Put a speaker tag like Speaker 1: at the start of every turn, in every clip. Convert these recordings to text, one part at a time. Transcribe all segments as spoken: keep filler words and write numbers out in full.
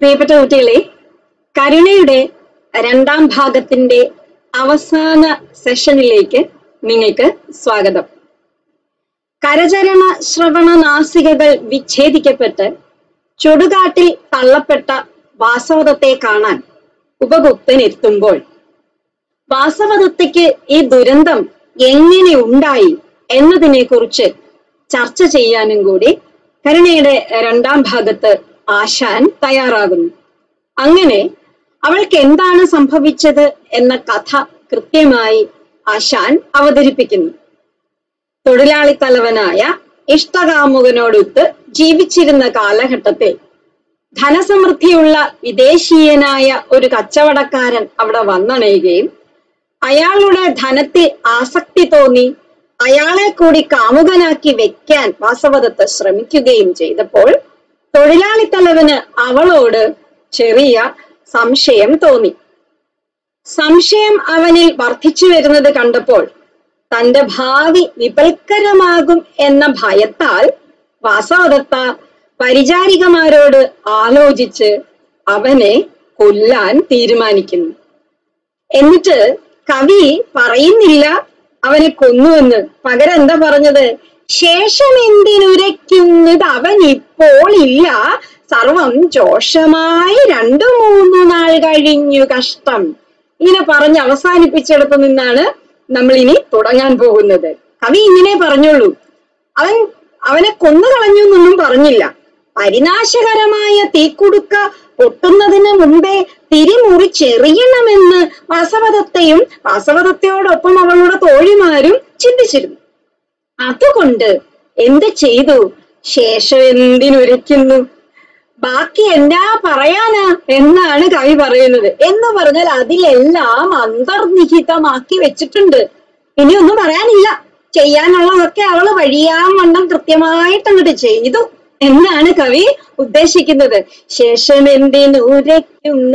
Speaker 1: പ്രിയപ്പെട്ട കുട്ടികളെ, കരുണയുടെ രണ്ടാം ഭാഗത്തിന്റെ അവസാന സെഷനിലേക്ക് നിങ്ങൾക്ക് സ്വാഗതം. കരചരണ ശ്രവണ നാസികകൾ വിച്ഛേദിക്കപ്പെട്ട് ചുടുകാട്ടിൽ തള്ളപ്പെട്ട വാസവദത്തെ കാണാൻ ഉപഗുപ്തൻ എത്തുമ്പോൾ വാസവദത്തയ്ക്ക് ഈ ദുരന്തം എങ്ങനെ ഉണ്ടായി എന്നതിനെ കുറിച്ച് ചർച്ച ചെയ്യാനും കൂടി കരുണയുടെ രണ്ടാം ഭാഗത്ത് ആശാൻ തയ്യാറാകുന്നു. അങ്ങനെ അവൾക്ക് എന്താണ് സംഭവിച്ചത് എന്ന കഥ കൃത്യമായി ആശാൻ അവതരിപ്പിക്കുന്നു. തൊഴിലാളി തലവനായ ഇഷ്ടകാമുകനോടൊത്ത് ജീവിച്ചിരുന്ന കാലഘട്ടത്തിൽ ധനസമൃദ്ധിയുള്ള വിദേശീയനായ ഒരു കച്ചവടക്കാരൻ അവിടെ വന്നണയുകയും അയാളുടെ ധനത്തിൽ ആസക്തി തോന്നി അയാളെ കൂടി കാമുകനാക്കി വെക്കാൻ വാസവദത്ത ശ്രമിക്കുകയും ചെയ്തപ്പോൾ തൊഴിലാളി തലവന് അവളോട് ചെറിയ സംശയം തോന്നി. സംശയം അവനിൽ വർദ്ധിച്ചു വരുന്നത് കണ്ടപ്പോൾ തന്റെ ഭാവി വിപൽക്കരമാകും എന്ന ഭയത്താൽ വാസവദത്ത പരിചാരികമാരോട് ആലോചിച്ച് അവനെ കൊല്ലാൻ തീരുമാനിക്കുന്നു. എന്നിട്ട് കവി പറയുന്നില്ല അവനെ കൊന്നുവെന്ന്. പകരം എന്താ പറഞ്ഞത്? ശേഷം എന്തിനുരയ്ക്കുന്നത് അവൻ ഇപ്പോൾ ഇല്ല, സർവം ജോഷമായി രണ്ടു മൂന്നു നാൾ കഴിഞ്ഞു കഷ്ടം. ഇങ്ങനെ പറഞ്ഞ് അവസാനിപ്പിച്ചെടുത്തു നിന്നാണ് നമ്മൾ ഇനി തുടങ്ങാൻ പോകുന്നത്. കവി ഇങ്ങനെ പറഞ്ഞോളൂ, അവൻ അവനെ കൊന്നു കളഞ്ഞു എന്നൊന്നും പറഞ്ഞില്ല. പരിനാശകരമായ തീക്കുടുക്ക പൊട്ടുന്നതിന് മുമ്പേ തിരിമുറിച്ചെറിയണമെന്ന് വാസവദത്തയും വാസവദത്തയോടൊപ്പം അവളുടെ തോഴിമാരും ചിന്തിച്ചിരുന്നു. അതുകൊണ്ട് എന്ത് ചെയ്തു? ശേഷം എന്തിനുരയ്ക്കുന്നു, ബാക്കി എന്നാ പറയാനാ എന്നാണ് കവി പറയുന്നത്. എന്ന് പറഞ്ഞാൽ അതിലെല്ലാം അന്തർനിഹിതമാക്കി വെച്ചിട്ടുണ്ട്. ഇനിയൊന്നും പറയാനില്ല, ചെയ്യാനുള്ളതൊക്കെ അവള് വഴിയാൻ വണ്ണം കൃത്യമായിട്ട് അങ്ങോട്ട് ചെയ്തു എന്നാണ് കവി ഉദ്ദേശിക്കുന്നത്. ശേഷം എന്തിനുരയ്ക്കുന്ന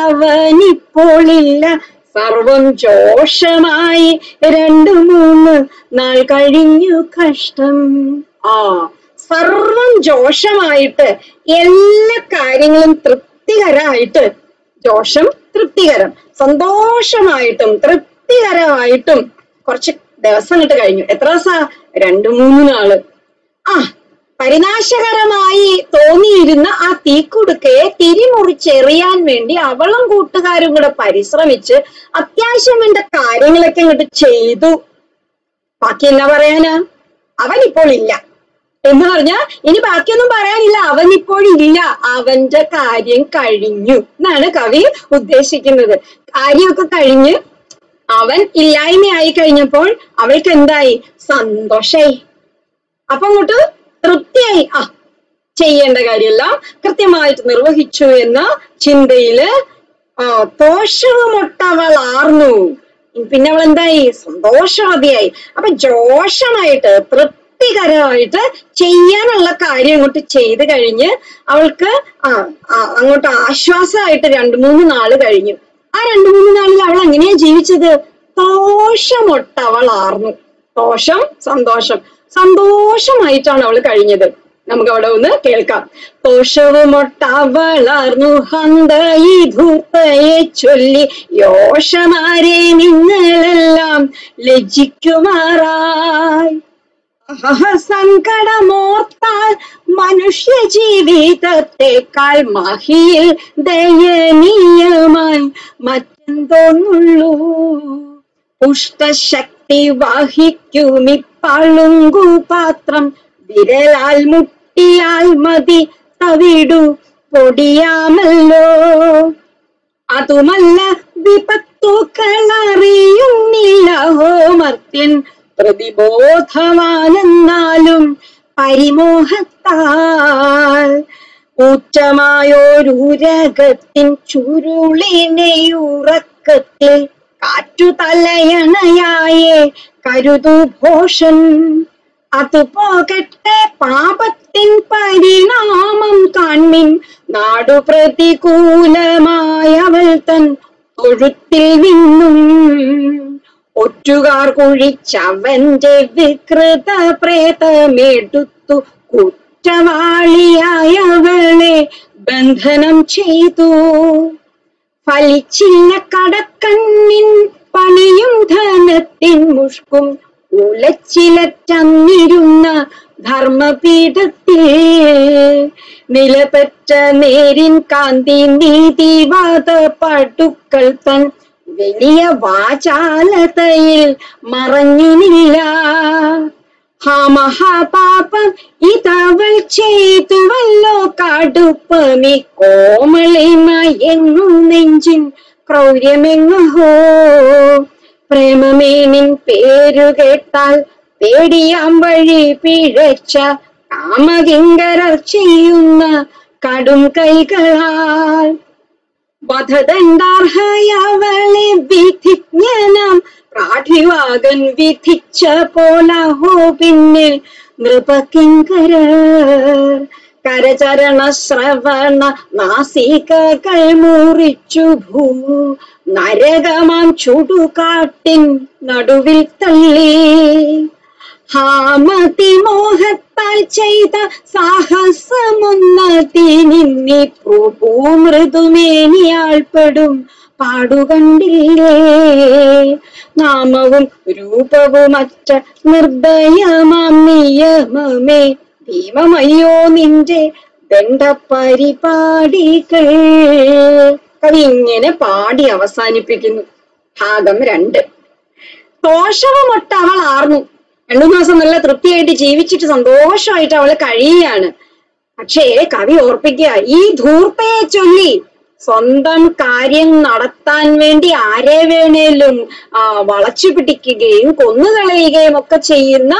Speaker 1: തവനിപ്പോളില്ല, സർവം ജോഷമായി രണ്ടു മൂന്ന് നാൾ കഴിഞ്ഞു കഷ്ടം. ആ സർവം ജോഷമായിട്ട് എല്ലാ കാര്യങ്ങളും തൃപ്തികരമായിട്ട്, ജോഷം തൃപ്തികരം, സന്തോഷമായിട്ടും തൃപ്തികരമായിട്ടും കുറച്ച് ദിവസം കിട്ട് കഴിഞ്ഞു. എത്ര ദിവസാ? രണ്ടു മൂന്ന് നാള്. ആ പരിനാശകരമായി തോന്നിയിരുന്ന ആ തീക്കുടുക്കയെ തിരിമുറിച്ചെറിയാൻ വേണ്ടി അവളും കൂട്ടുകാരും കൂടെ പരിശ്രമിച്ച് അത്യാവശ്യം വേണ്ട കാര്യങ്ങളൊക്കെ ഇങ്ങോട്ട് ചെയ്തു. ബാക്കി എന്നാ പറയാനാ? അവനിപ്പോൾ ഇല്ല എന്ന് പറഞ്ഞാ ഇനി ബാക്കിയൊന്നും പറയാനില്ല, അവനിപ്പോഴില്ല, അവന്റെ കാര്യം കഴിഞ്ഞു എന്നാണ് കവി ഉദ്ദേശിക്കുന്നത്. കാര്യമൊക്കെ കഴിഞ്ഞ് അവൻ ഇല്ലായ്മയായി കഴിഞ്ഞപ്പോൾ അവൾക്ക് എന്തായി? സന്തോഷായി. അപ്പൊ അങ്ങോട്ട് തൃപ്തിയായി. ആ ചെയ്യേണ്ട കാര്യമെല്ലാം കൃത്യമായിട്ട് നിർവഹിച്ചു എന്ന ചിന്തയില് ആ തോഷവുമൊട്ടവളാർന്നു. പിന്നെ അവൾ എന്തായി? സന്തോഷവതിയായി. അപ്പൊ ജോഷമായിട്ട് തൃപ്തികരമായിട്ട് ചെയ്യാനുള്ള കാര്യം അങ്ങോട്ട് ചെയ്ത് കഴിഞ്ഞ് അവൾക്ക് ആ അങ്ങോട്ട് ആശ്വാസമായിട്ട് രണ്ടു മൂന്ന് നാള് കഴിഞ്ഞു. ആ രണ്ടു മൂന്ന് നാളിൽ അവൾ എങ്ങനെയാ ജീവിച്ചത്? തോഷമൊട്ടവളാർന്നു. തോഷം സന്തോഷം, സന്തോഷമായിട്ടാണ് അവൾ കഴിഞ്ഞത്. നമുക്ക് അവിടെ ഒന്ന് കേൾക്കാം. തോഷവുമൊട്ടവളാർന്നു ഹന്ത ഈ ധൂർത്തയെ ചൊല്ലി യോഷമാരെ നിങ്ങളെല്ലാം ലജ്ജിക്കുമാറായി. സങ്കടമോർത്താൽ മനുഷ്യ ജീവിതത്തെക്കാൾ മഹിയിൽ ദയനീയമായി മറ്റെന്തോന്നുള്ളൂ. പുഷ്ടശക്തി വഹിക്കുമി പളുങ്കു പാത്രം വിരലാൽ മുട്ടിയാൽ മതി തവിടു പൊടിയാമല്ലോ. അതുമല്ല വിപത്തുക്കളറിയുന്നില്ല ഹോമർത്യൻ പ്രതിബോധവാനെന്നാലും പരിമോഹത്താൽ ഊറ്റമായോരുരകത്തിൻ ചുരുളിനെയുറക്കത്തിൽ കാറ്റു തലയണയായേ കരുതു ഭോഷൻ. അതുപോകട്ടെ പാപത്തിൻ പരിണാമം കാൺമിൻ, നാടു പ്രതികൂലമായവൾ തൻ തൊഴുത്തിൽ നിന്നും ഒറ്റുകാർ കുഴിച്ചവന്റെ വികൃത പ്രേതമെടുത്തു കുറ്റവാളിയായവളെ ബന്ധനം ചെയ്തു. ഫലിച്ചില്ല കടക്കണ്ണിൻ പണിയും ധനത്തിൻ മുഷ്കും ഉലച്ചിലറ്റന്നിരുന്ന ധർമ്മപീഠത്തിൽ നിലപെറ്റ നേരിൻ കാന്തി നീതിവാദ പടുക്കൾ തൻ വലിയ വാചാലതയിൽ മറഞ്ഞുനില്ല. ഹാ മഹാപാപം ഇതവൾ ചെയ്തുവല്ലോ, കടുപ്പമി കോമളിമയെങ്ങും നെഞ്ചിൻ ക്രൗര്യമെങ്ങഹോ. പ്രേമമേനിൻ പേരു കേട്ടാൽ പേടിയാം വഴി പിഴച്ച കാമകിങ്കരർ ചെയ്യുന്ന കടും കൈകളാൽ വധദണ്ഡാർഹയവളെ വിധിജ്ഞനം പ്രാഠിവാകൻ വിധിച്ച പോലഹോ പിന്നെ നൃപകിങ്കരർ കരചരണ ശ്രവണ നാസികകൾ മുറിച്ചു ഭൂ നരകമാം ചുടുകാട്ടിൻ നടുവിൽ തള്ളി. ഹാമതി മോഹത്താൽ ചെയ്ത സാഹസമൊന്നതിനി പ്രഭു മൃദുമേനിയാൾപ്പെടും പാടുകണ്ടില്ലേ. നാമവും രൂപവുമറ്റ നിർദ്ദയമാം നിയമമേ ഭീമമയ്യോ നിന്റെ ദണ്ഡപരിപാടികൾ. കവി ഇങ്ങനെ പാടി അവസാനിപ്പിക്കുന്നു ഭാഗം രണ്ട്. ദോഷവുമൊട്ട് അവൾ ആർന്നു. രണ്ടു മാസം നല്ല തൃപ്തിയായിട്ട് ജീവിച്ചിട്ട് സന്തോഷമായിട്ട് അവള് കഴിയുകയാണ്. പക്ഷേ കവി ഓർപ്പിക്കുക, ഈ ധൂർത്തയെ ചൊല്ലി സ്വന്തം കാര്യം നടത്താൻ വേണ്ടി ആരെ വേണേലും ആ വളച്ചു പിടിക്കുകയും കൊന്നുകളയുകയും ഒക്കെ ചെയ്യുന്ന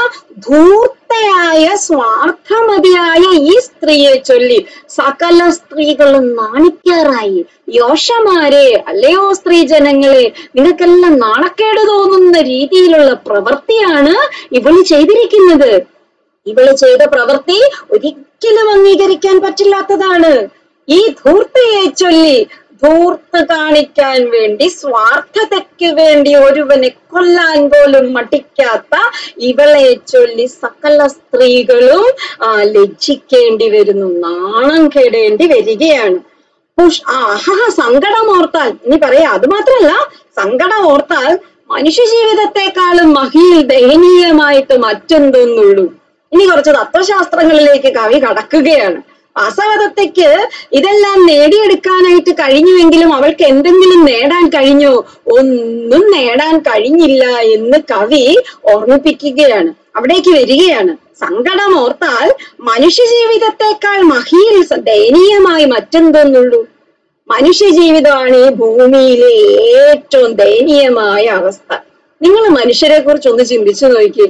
Speaker 1: ധൂർത്തയായ സ്വാർത്ഥമതിയായ ഈ സ്ത്രീയെ ചൊല്ലി സകല സ്ത്രീകളും നാണിക്കാറായി. യോഷമാരെ, അല്ലയോ സ്ത്രീ ജനങ്ങളെ, നിങ്ങൾക്കെല്ലാം നാണക്കേട് തോന്നുന്ന രീതിയിലുള്ള പ്രവൃത്തിയാണ് ഇവള് ചെയ്തിരിക്കുന്നത്. ഇവള് ചെയ്ത പ്രവൃത്തി ഒരിക്കലും അംഗീകരിക്കാൻ പറ്റില്ലാത്തതാണ്. ഈ ധൂർത്തയെ ചൊല്ലി, ധൂർത്ത് കാണിക്കാൻ വേണ്ടി, സ്വാർത്ഥതയ്ക്ക് വേണ്ടി ഒരുവനെ കൊല്ലാൻ പോലും മടിക്കാത്ത ഇവളെ ചൊല്ലി സകല സ്ത്രീകളും ആ ലജ്ജിക്കേണ്ടി വരുന്നു, നാണം കേടേണ്ടി വരികയാണ്. പുഷ് ആഹാ സങ്കടം ഓർത്താൽ, ഇനി പറയാ അത് മാത്രല്ല, സങ്കടം ഓർത്താൽ മനുഷ്യ ജീവിതത്തെക്കാളും മഹിയിൽ ദയനീയമായിട്ട് മറ്റെന്തൊന്നുള്ളൂ. ഇനി കുറച്ച് തത്വശാസ്ത്രങ്ങളിലേക്ക് കവി കടക്കുകയാണ്. വാസവദത്തയ്ക്ക് ഇതെല്ലാം നേടിയെടുക്കാനായിട്ട് കഴിഞ്ഞുവെങ്കിലും അവൾക്ക് എന്തെങ്കിലും നേടാൻ കഴിഞ്ഞോ? ഒന്നും നേടാൻ കഴിഞ്ഞില്ല എന്ന് കവി ഓർമ്മിപ്പിക്കുകയാണ്. അവിടേക്ക് വരികയാണ്. സങ്കടം ഓർത്താൽ മനുഷ്യ ജീവിതത്തെക്കാൾ മഹിയിൽ ദയനീയമായി മറ്റെന്തൊന്നുള്ളൂ. മനുഷ്യ ജീവിതമാണ് ഈ ഭൂമിയിലെ ഏറ്റവും ദയനീയമായ അവസ്ഥ. നിങ്ങൾ മനുഷ്യരെ കുറിച്ച് ഒന്ന് ചിന്തിച്ചു നോക്കി.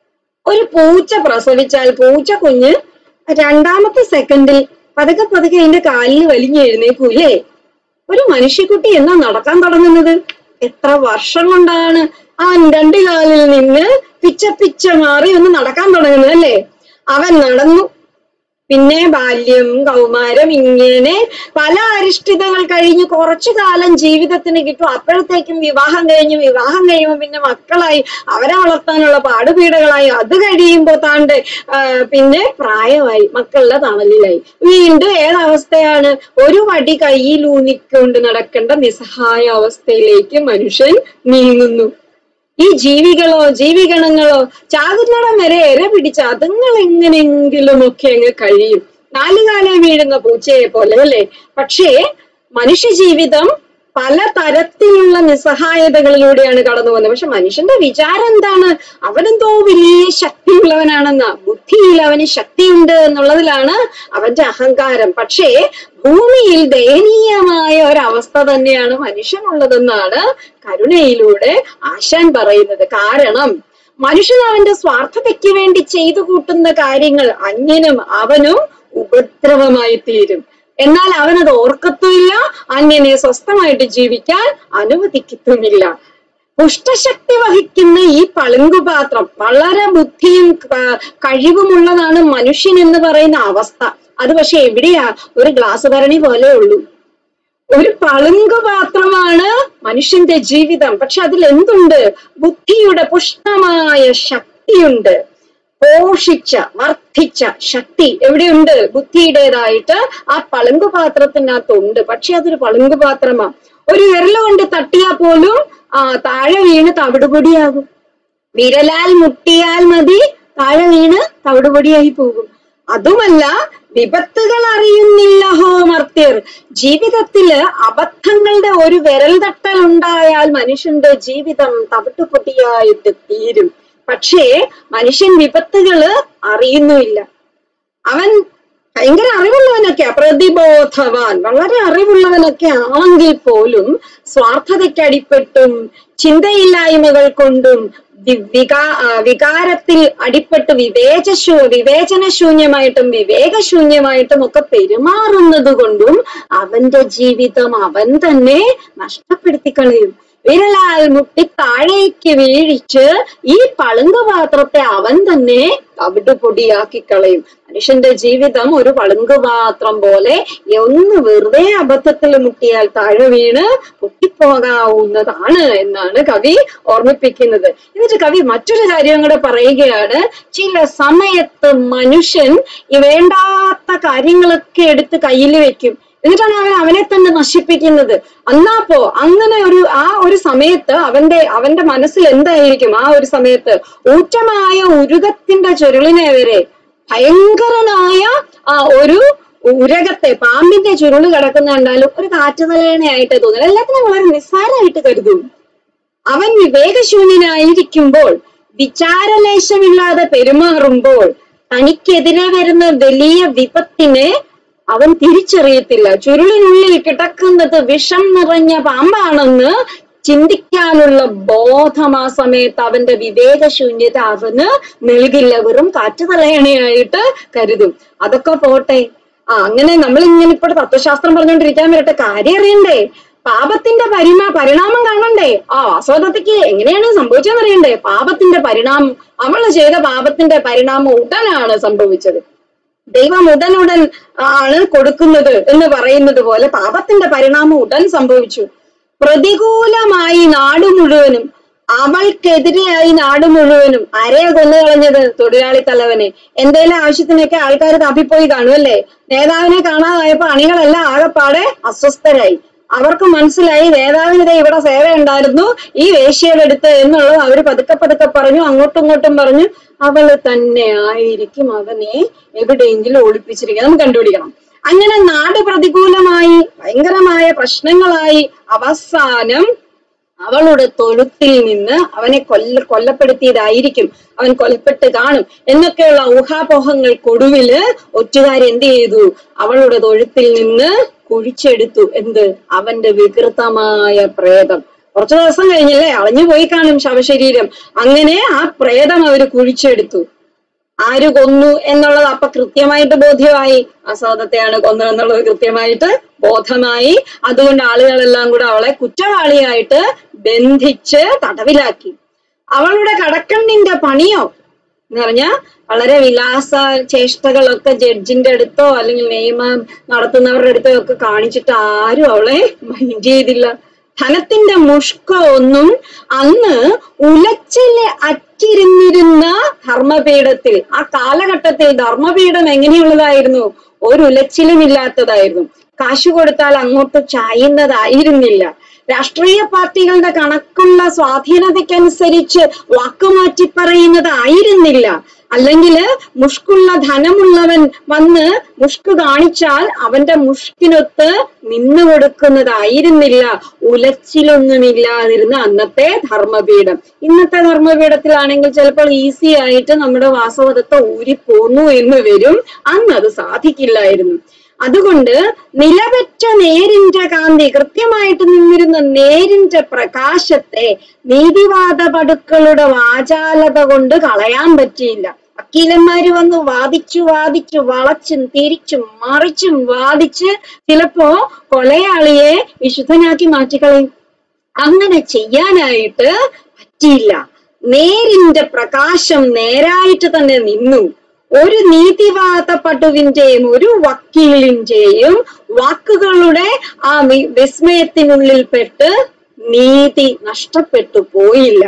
Speaker 1: ഒരു പൂച്ച പ്രസവിച്ചാൽ പൂച്ച കുഞ്ഞ് രണ്ടാമത്തെ സെക്കൻഡിൽ പതുക്കെ പതുക്കെ അതിന്റെ കാലിൽ വലിഞ്ഞു എഴുന്നേക്കൂലേ? ഒരു മനുഷ്യക്കുട്ടി എന്നാ നടക്കാൻ തുടങ്ങുന്നത്? എത്ര വർഷം കൊണ്ടാണ് അവൻ രണ്ടു കാലിൽ നിന്ന് പിച്ച പിച്ച മാറി ഒന്ന് നടക്കാൻ തുടങ്ങുന്നത് അല്ലേ? അവൻ നടന്നു, പിന്നെ ബാല്യം, കൗമാരം, ഇങ്ങനെ പല അരിഷ്ടിതകൾ കഴിഞ്ഞ് കുറച്ചു കാലം ജീവിതത്തിന് കിട്ടും. അപ്പോഴത്തേക്കും വിവാഹം കഴിഞ്ഞു. വിവാഹം കഴിയുമ്പോൾ പിന്നെ മക്കളായി, അവരെ വളർത്താനുള്ള പാടുപീടകളായി. അത് കഴിയുമ്പോ താണ്ട് പിന്നെ പ്രായമായി, മക്കളുടെ തണലിലായി. വീണ്ടും ഏതവസ്ഥയാണ്? ഒരു വടി കയ്യിൽ ഊന്നിക്കൊണ്ട് നടക്കേണ്ട നിസ്സഹായ അവസ്ഥയിലേക്ക് മനുഷ്യൻ നീങ്ങുന്നു. ഈ ജീവികളോ ജീവിഗണങ്ങളോ ചാകുന്നിടം വരെ എര പിടിച്ച അതുങ്ങൾ എങ്ങനെങ്കിലും ഒക്കെ അങ്ങ് കഴിയും, നാലുകാലം വീഴുന്ന പൂച്ചയെ പോലെ അല്ലേ? പക്ഷേ മനുഷ്യ ജീവിതം പല തരത്തിലുള്ള നിസ്സഹായതകളിലൂടെയാണ് കടന്നു പോകുന്നത്. പക്ഷെ മനുഷ്യന്റെ വിചാരം എന്താണ്? അവനെന്തോ വലിയ ശക്തിയുള്ളവനാണെന്ന, ബുദ്ധിയിൽ അവന് ശക്തിയുണ്ട് എന്നുള്ളതിലാണ് അവന്റെ അഹങ്കാരം. പക്ഷേ ഭൂമിയിൽ ദയനീയമായ ഒരവസ്ഥ തന്നെയാണ് മനുഷ്യനുള്ളതെന്നാണ് കരുണയിലൂടെ ആശാൻ പറയുന്നത്. കാരണം മനുഷ്യൻ അവന്റെ സ്വാർത്ഥതയ്ക്ക് വേണ്ടി ചെയ്തു കൂട്ടുന്ന കാര്യങ്ങൾ അന്യനും അവനും ഉപദ്രവമായി തീരും. എന്നാൽ അവനത് ഓർക്കത്തുമില്ല, അന്യനെ സ്വസ്ഥമായിട്ട് ജീവിക്കാൻ അനുവദിക്കത്തുമില്ല. പുഷ്ടശക്തി വഹിക്കുന്ന ഈ പളുങ്കുപാത്രം, വളരെ ബുദ്ധിയും കഴിവുമുള്ളതാണ് മനുഷ്യൻ എന്ന് പറയുന്ന അവസ്ഥ. അത് പക്ഷെ എവിടെയാ? ഒരു ഗ്ലാസ് ഭരണി പോലെ ഉള്ളൂ. ഒരു പളുങ്കുപാത്രമാണ് മനുഷ്യന്റെ ജീവിതം. പക്ഷെ അതിൽ എന്തുണ്ട്? ബുദ്ധിയുടെ പുഷ്ടമായ ശക്തിയുണ്ട്. പോഷിച്ച വർദ്ധിച്ച ശക്തി എവിടെയുണ്ട്? ബുദ്ധിയുടേതായിട്ട് ആ പളുങ്കുപാത്രത്തിനകത്തുണ്ട്. പക്ഷെ അതൊരു പളുങ്കുപാത്രമാ. ഒരു വിരല് കൊണ്ട് തട്ടിയാ പോലും ആ താഴെ വീണ് തവിടുപൊടിയാകും. വിരലാൽ മുട്ടിയാൽ മതി, താഴെ വീണ് തവിടുപൊടിയായി പോകും. അതുമല്ല, വിപത്തുകൾ അറിയുന്നില്ല ഹോ മർത്യർ. ജീവിതത്തില് അബദ്ധങ്ങളുടെ ഒരു വിരൽ തട്ടൽ ഉണ്ടായാൽ മനുഷ്യന്റെ ജീവിതം തവിട്ടുപൊടിയായിട്ട് തീരും. പക്ഷേ മനുഷ്യൻ വിപത്തുകള് അറിയുന്നുമില്ല. അവൻ ഭയങ്കര അറിവുള്ളവനൊക്കെ, പ്രതിബോധവാൻ, വളരെ അറിവുള്ളവനൊക്കെ ആണെങ്കിൽ പോലും സ്വാർത്ഥതയ്ക്കടിപ്പെട്ടും ചിന്തയില്ലായ്മകൾ കൊണ്ടും വികാ വികാരത്തിൽ അടിപ്പെട്ട് വിവേചശൂ വിവേചനശൂന്യമായിട്ടും വിവേകശൂന്യമായിട്ടും ഒക്കെ പെരുമാറുന്നത് കൊണ്ടും അവന്റെ ജീവിതം അവൻ തന്നെ നഷ്ടപ്പെടുത്തി കളയും. വിരലാൽ മുട്ടി താഴേക്ക് വീഴിച്ച് ഈ പളുങ്കുപാത്രത്തെ അവൻ തന്നെ തവിടുപൊടിയാക്കി കളയും. മനുഷ്യന്റെ ജീവിതം ഒരു പളുങ്കുപാത്രം പോലെ, ഒന്ന് വെറുതെ അബദ്ധത്തിൽ മുട്ടിയാൽ താഴെ വീണ് പൊട്ടിപ്പോകാവുന്നതാണ് എന്നാണ് കവി ഓർമ്മിപ്പിക്കുന്നത്. എന്നിട്ട് കവി മറ്റൊരു കാര്യം കൂടെ പറയുകയാണ്. ചില സമയത്ത് മനുഷ്യൻ ഈ വേണ്ടാത്ത കാര്യങ്ങളൊക്കെ എടുത്ത് കയ്യിൽ വെക്കും. എന്നിട്ടാണ് അവൻ അവനെ തന്നെ നശിപ്പിക്കുന്നത്. അന്നാപ്പോ അങ്ങനെ ഒരു ആ ഒരു സമയത്ത് അവന്റെ അവന്റെ മനസ്സിൽ എന്തായിരിക്കും? ആ ഒരു സമയത്ത് ഊറ്റമായ ഉരുകത്തിന്റെ ചുരുളിനെ വരെ, ഭയങ്കരനായ ആ ഒരു ഉരകത്തെ, പാമ്പിന്റെ ചുരുള് കിടക്കുന്ന കണ്ടാലും ഒരു കാറ്റുതലേണയായിട്ട് തോന്നുന്നു. എല്ലാത്തിനും വളരെ നിസ്സാരമായിട്ട് കരുതും. അവൻ വിവേകശൂന്യനായിരിക്കുമ്പോൾ, വിചാരലേശമില്ലാതെ പെരുമാറുമ്പോൾ, തനിക്കെതിരെ വരുന്ന വലിയ വിപത്തിനെ അവൻ തിരിച്ചറിയത്തില്ല. ചുരുളിനുള്ളിൽ കിടക്കുന്നത് വിഷം നിറഞ്ഞ പാമ്പാണെന്ന് ചിന്തിക്കാനുള്ള ബോധം ആ സമയത്ത് അവന്റെ വിവേകശൂന്യത അവന് നൽകില്ല. വെറും കാറ്റുതലയണയായിട്ട് കരുതും. അതൊക്കെ പോട്ടെ. ആ അങ്ങനെ നമ്മൾ ഇങ്ങനെ ഇപ്പോൾ തത്വശാസ്ത്രം പറഞ്ഞുകൊണ്ടിരിക്കാൻ വരട്ടെ. കാര്യം അറിയണ്ടേ? പാപത്തിന്റെ പരിമാ പരിണാമം കാണണ്ടേ? ആ വാസവദത്തയ്ക്ക് എങ്ങനെയാണ് സംഭവിച്ചതെന്ന് അറിയണ്ടേ? പാപത്തിന്റെ പരിണാമം, അവള് ചെയ്ത പാപത്തിന്റെ പരിണാമം ഉടനാണ് സംഭവിച്ചത്. ദൈവം ഉടനുടൻ ആണ് കൊടുക്കുന്നത് എന്ന് പറയുന്നത് പോലെ പാപത്തിന്റെ പരിണാമം ഉടൻ സംഭവിച്ചു. പ്രതികൂലമായി നാട് മുഴുവനും, അവൾക്കെതിരെയായി നാട് മുഴുവനും. ആരെയാ കൊന്നു കളഞ്ഞത്? തൊഴിലാളി തലവനെ. എന്തേലും ആവശ്യത്തിനൊക്കെ ആൾക്കാർ തപ്പിപ്പോയി കാണും അല്ലേ? നേതാവിനെ കാണാതായപ്പോ അണികളെല്ലാം ആകെപ്പാടെ അസ്വസ്ഥരായി. അവർക്ക് മനസ്സിലായി നേതാവിനിടെ ഇവിടെ സേവ ഉണ്ടായിരുന്നു ഈ വേശ്യയുടെ അടുത്ത് എന്നുള്ളത്. അവര് പതുക്കെ പതുക്കെ പറഞ്ഞു, അങ്ങോട്ടും ഇങ്ങോട്ടും പറഞ്ഞു. അവള് തന്നെ ആയിരിക്കും അവനെ എവിടെയെങ്കിലും ഒളിപ്പിച്ചിരിക്കുക, നമുക്ക് കണ്ടുപിടിക്കണം. അങ്ങനെ നാട് പ്രതികൂലമായി, ഭയങ്കരമായ പ്രശ്നങ്ങളായി. അവസാനം അവളുടെ തൊഴുത്തിൽ നിന്ന് അവനെ കൊല്ല കൊല്ലപ്പെടുത്തിയതായിരിക്കും, അവൻ കൊലപ്പെട്ട് കാണും എന്നൊക്കെയുള്ള ഊഹാപോഹങ്ങൾക്കൊടുവില് ഒറ്റുകാരി എന്ത് ചെയ്തു? അവളുടെ തൊഴുത്തിൽ നിന്ന് കുഴിച്ചെടുത്തു. എന്ത്? അവന്റെ വികൃതമായ പ്രേതം. കുറച്ചു ദിവസം കഴിഞ്ഞല്ലേ, അളഞ്ഞു പോയി കാണും ശവശരീരം. അങ്ങനെ ആ പ്രേതം അവര് കുഴിച്ചെടുത്തു. ആര് കൊന്നു എന്നുള്ളത് അപ്പൊ കൃത്യമായിട്ട് ബോധ്യമായി. ആസ്വാദത്തെയാണ് കൊന്നതെന്നുള്ളത് കൃത്യമായിട്ട് ബോധമായി. അതുകൊണ്ട് ആളുകളെല്ലാം കൂടെ അവളെ കുറ്റവാളിയായിട്ട് ബന്ധിച്ച് തടവിലാക്കി. അവളുടെ കടക്കണ്ണിന്റെ പണിയോ എന്ന് പറഞ്ഞാൽ വളരെ വിലാസ ചേഷ്ടകളൊക്കെ ജഡ്ജിന്റെ അടുത്തോ അല്ലെങ്കിൽ നിയമം നടത്തുന്നവരുടെ അടുത്തോ ഒക്കെ കാണിച്ചിട്ട് ആരും അവളെ മൈൻഡ് ചെയ്തില്ല. ധനത്തിന്റെ മുഷ്കോ ഒന്നും അന്ന് ഉലച്ചിലെ അറ്റിരുന്നിരുന്ന ധർമ്മപീഠത്തിൽ, ആ കാലഘട്ടത്തിൽ ധർമ്മപീഠം എങ്ങനെയുള്ളതായിരുന്നു? ഒരു ഉലച്ചിലും ഇല്ലാത്തതായിരുന്നു. കാശു കൊടുത്താൽ അങ്ങോട്ട് ചായുന്നതായിരുന്നില്ല. രാഷ്ട്രീയ പാർട്ടികളുടെ കണക്കുള്ള സ്വാധീനതയ്ക്കനുസരിച്ച് വാക്കുമാറ്റി പറയുന്നതായിരുന്നില്ല. അല്ലെങ്കിൽ മുഷ്കുള്ള ധനമുള്ളവൻ വന്ന് മുഷ്ക് കാണിച്ചാൽ അവന്റെ മുഷ്കിനൊത്ത് നിന്നു കൊടുക്കുന്നതായിരുന്നില്ല. ഉലച്ചിലൊന്നുമില്ലാതിരുന്ന അന്നത്തെ ധർമ്മപീഠം. ഇന്നത്തെ ധർമ്മപീഠത്തിലാണെങ്കിൽ ചിലപ്പോൾ ഈസി ആയിട്ട് നമ്മുടെ വാസവദത്ത ഊരിപ്പോന്നു എന്ന് വരും. അന്ന് അത് സാധിക്കില്ലായിരുന്നു. അതുകൊണ്ട് നിലപെറ്റ നേരിന്റെ കാന്തി, കൃത്യമായിട്ട് നിന്നിരുന്ന നേരിന്റെ പ്രകാശത്തെ നീതിവാദ പടുക്കളുടെ വാചാലത കൊണ്ട് കളയാൻ പറ്റിയില്ല. വക്കീലന്മാര് വന്ന് വാദിച്ചു വാദിച്ചു വളച്ചും തിരിച്ചും മറിച്ചും വാദിച്ച് ചിലപ്പോ കൊലയാളിയെ വിശുദ്ധനാക്കി മാറ്റിക്കളയും. അങ്ങനെ ചെയ്യാനായിട്ട് പറ്റിയില്ല. നേരിന്റെ പ്രകാശം നേരായിട്ട് തന്നെ നിന്നു. ഒരു നീതിവാദ പടുവിന്റെയും ഒരു വക്കീലിന്റെയും വാക്കുകളുടെ ആ വിസ്മയത്തിനുള്ളിൽപ്പെട്ട് നീതി നഷ്ടപ്പെട്ടു പോയില്ല.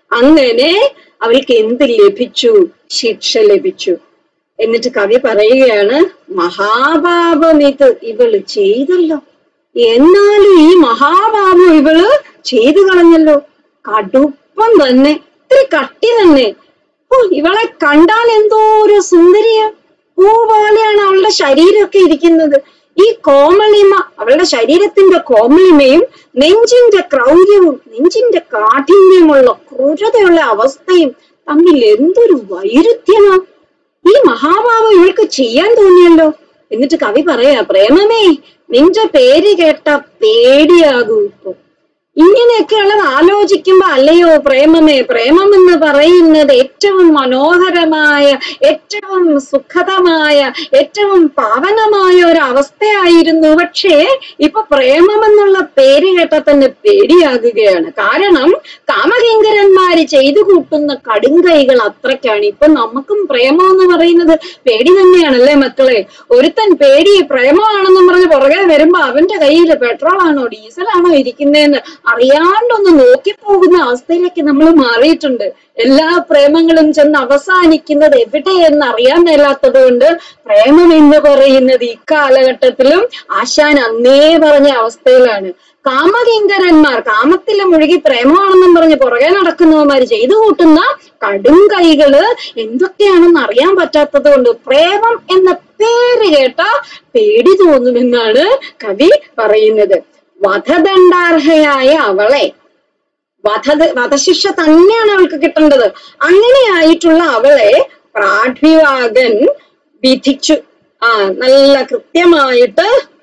Speaker 1: അങ്ങനെ അവൾക്ക് എന്ത് ലഭിച്ചു? ശിക്ഷ ലഭിച്ചു. എന്നിട്ട് കവി പറയുകയാണ്, മഹാപാപം ഇത് ഇവള് ചെയ്തല്ലോ, എന്നാലും ഈ മഹാപാപം ഇവള് ചെയ്തു കളഞ്ഞല്ലോ. കടുപ്പം തന്നെ, ഇത്തിരി കട്ടി തന്നെ. ഓ, ഇവളെ കണ്ടാൽ എന്തോ ഒരു സുന്ദരിയ, പൂ പോലെയാണ് അവളുടെ ശരീരമൊക്കെ ഇരിക്കുന്നത്. ഈ കോമളിമ, അവളുടെ ശരീരത്തിന്റെ കോമളിമയും നെഞ്ചിന്റെ ക്രൗര്യവും നെഞ്ചിന്റെ കാഠിന്യമുള്ള ക്രൂരതയുള്ള അവസ്ഥയും തമ്മിൽ എന്തൊരു വൈരുദ്ധ്യമാ. ഈ മഹാഭാവം ഇവൾക്ക് ചെയ്യാൻ തോന്നിയല്ലോ. എന്നിട്ട് കവി പറയാ, പ്രേമമേ നിന്റെ പേര് കേട്ട പേടിയാകൂ ഇപ്പൊ. ഇങ്ങനെയൊക്കെയുള്ളത് ആലോചിക്കുമ്പോ അല്ലയോ പ്രേമമേ, പ്രേമം എന്ന് പറയുന്നത് ഏറ്റവും മനോഹരമായ, ഏറ്റവും സുഖതമായ, ഏറ്റവും പാവനമായ ഒരു അവസ്ഥയായിരുന്നു. പക്ഷേ ഇപ്പൊ പ്രേമം എന്നുള്ള പേര് കേട്ടാൽ തന്നെ പേടിയാകുകയാണ്. കാരണം കാമകിങ്കരന്മാര് ചെയ്തു കൂട്ടുന്ന കടുങ്കൈകൾ അത്രയ്ക്കാണ്. ഇപ്പൊ നമുക്കും പ്രേമം എന്ന് പറയുന്നത് പേടി തന്നെയാണല്ലേ മക്കളെ. ഒരുത്തൻ പേടി പ്രേമമാണെന്നും പറഞ്ഞ് പുറകെ വരുമ്പോ അവന്റെ കയ്യിൽ പെട്രോളാണോ ഡീസലാണോ ഇരിക്കുന്നതെന്ന് അറിയാണ്ടൊന്ന് നോക്കിപ്പോകുന്ന അവസ്ഥയിലേക്ക് നമ്മൾ മാറിയിട്ടുണ്ട്. എല്ലാ പ്രേമങ്ങളും ചെന്ന് അവസാനിക്കുന്നത് എവിടെയെന്ന് അറിയാൻ മേലാത്തത് കൊണ്ട് പ്രേമം എന്ന് പറയുന്നത് ഇക്കാലഘട്ടത്തിലും ആശാൻ അന്നേ പറഞ്ഞ അവസ്ഥയിലാണ്. കാമകിങ്കരന്മാർ, കാമത്തിൽ മുഴുകി പ്രേമമാണെന്നും പറഞ്ഞ് പുറകെ നടക്കുന്നവന്മാര് ചെയ്തു കൂട്ടുന്ന കടും കൈകള് എന്തൊക്കെയാണെന്ന് അറിയാൻ പറ്റാത്തത് കൊണ്ട് പ്രേമം എന്ന പേര് കേട്ട പേടി തോന്നുമെന്നാണ് കവി പറയുന്നത്. വധദണ്ഡാർഹയായ അവളെ, വധ വധശിക്ഷ തന്നെയാണ് അവൾക്ക് കിട്ടേണ്ടത്. അങ്ങനെയായിട്ടുള്ള അവളെ പ്രാഡ്വിവാകൻ വിധിച്ചു. ആ നല്ല കൃത്യമായിട്ട്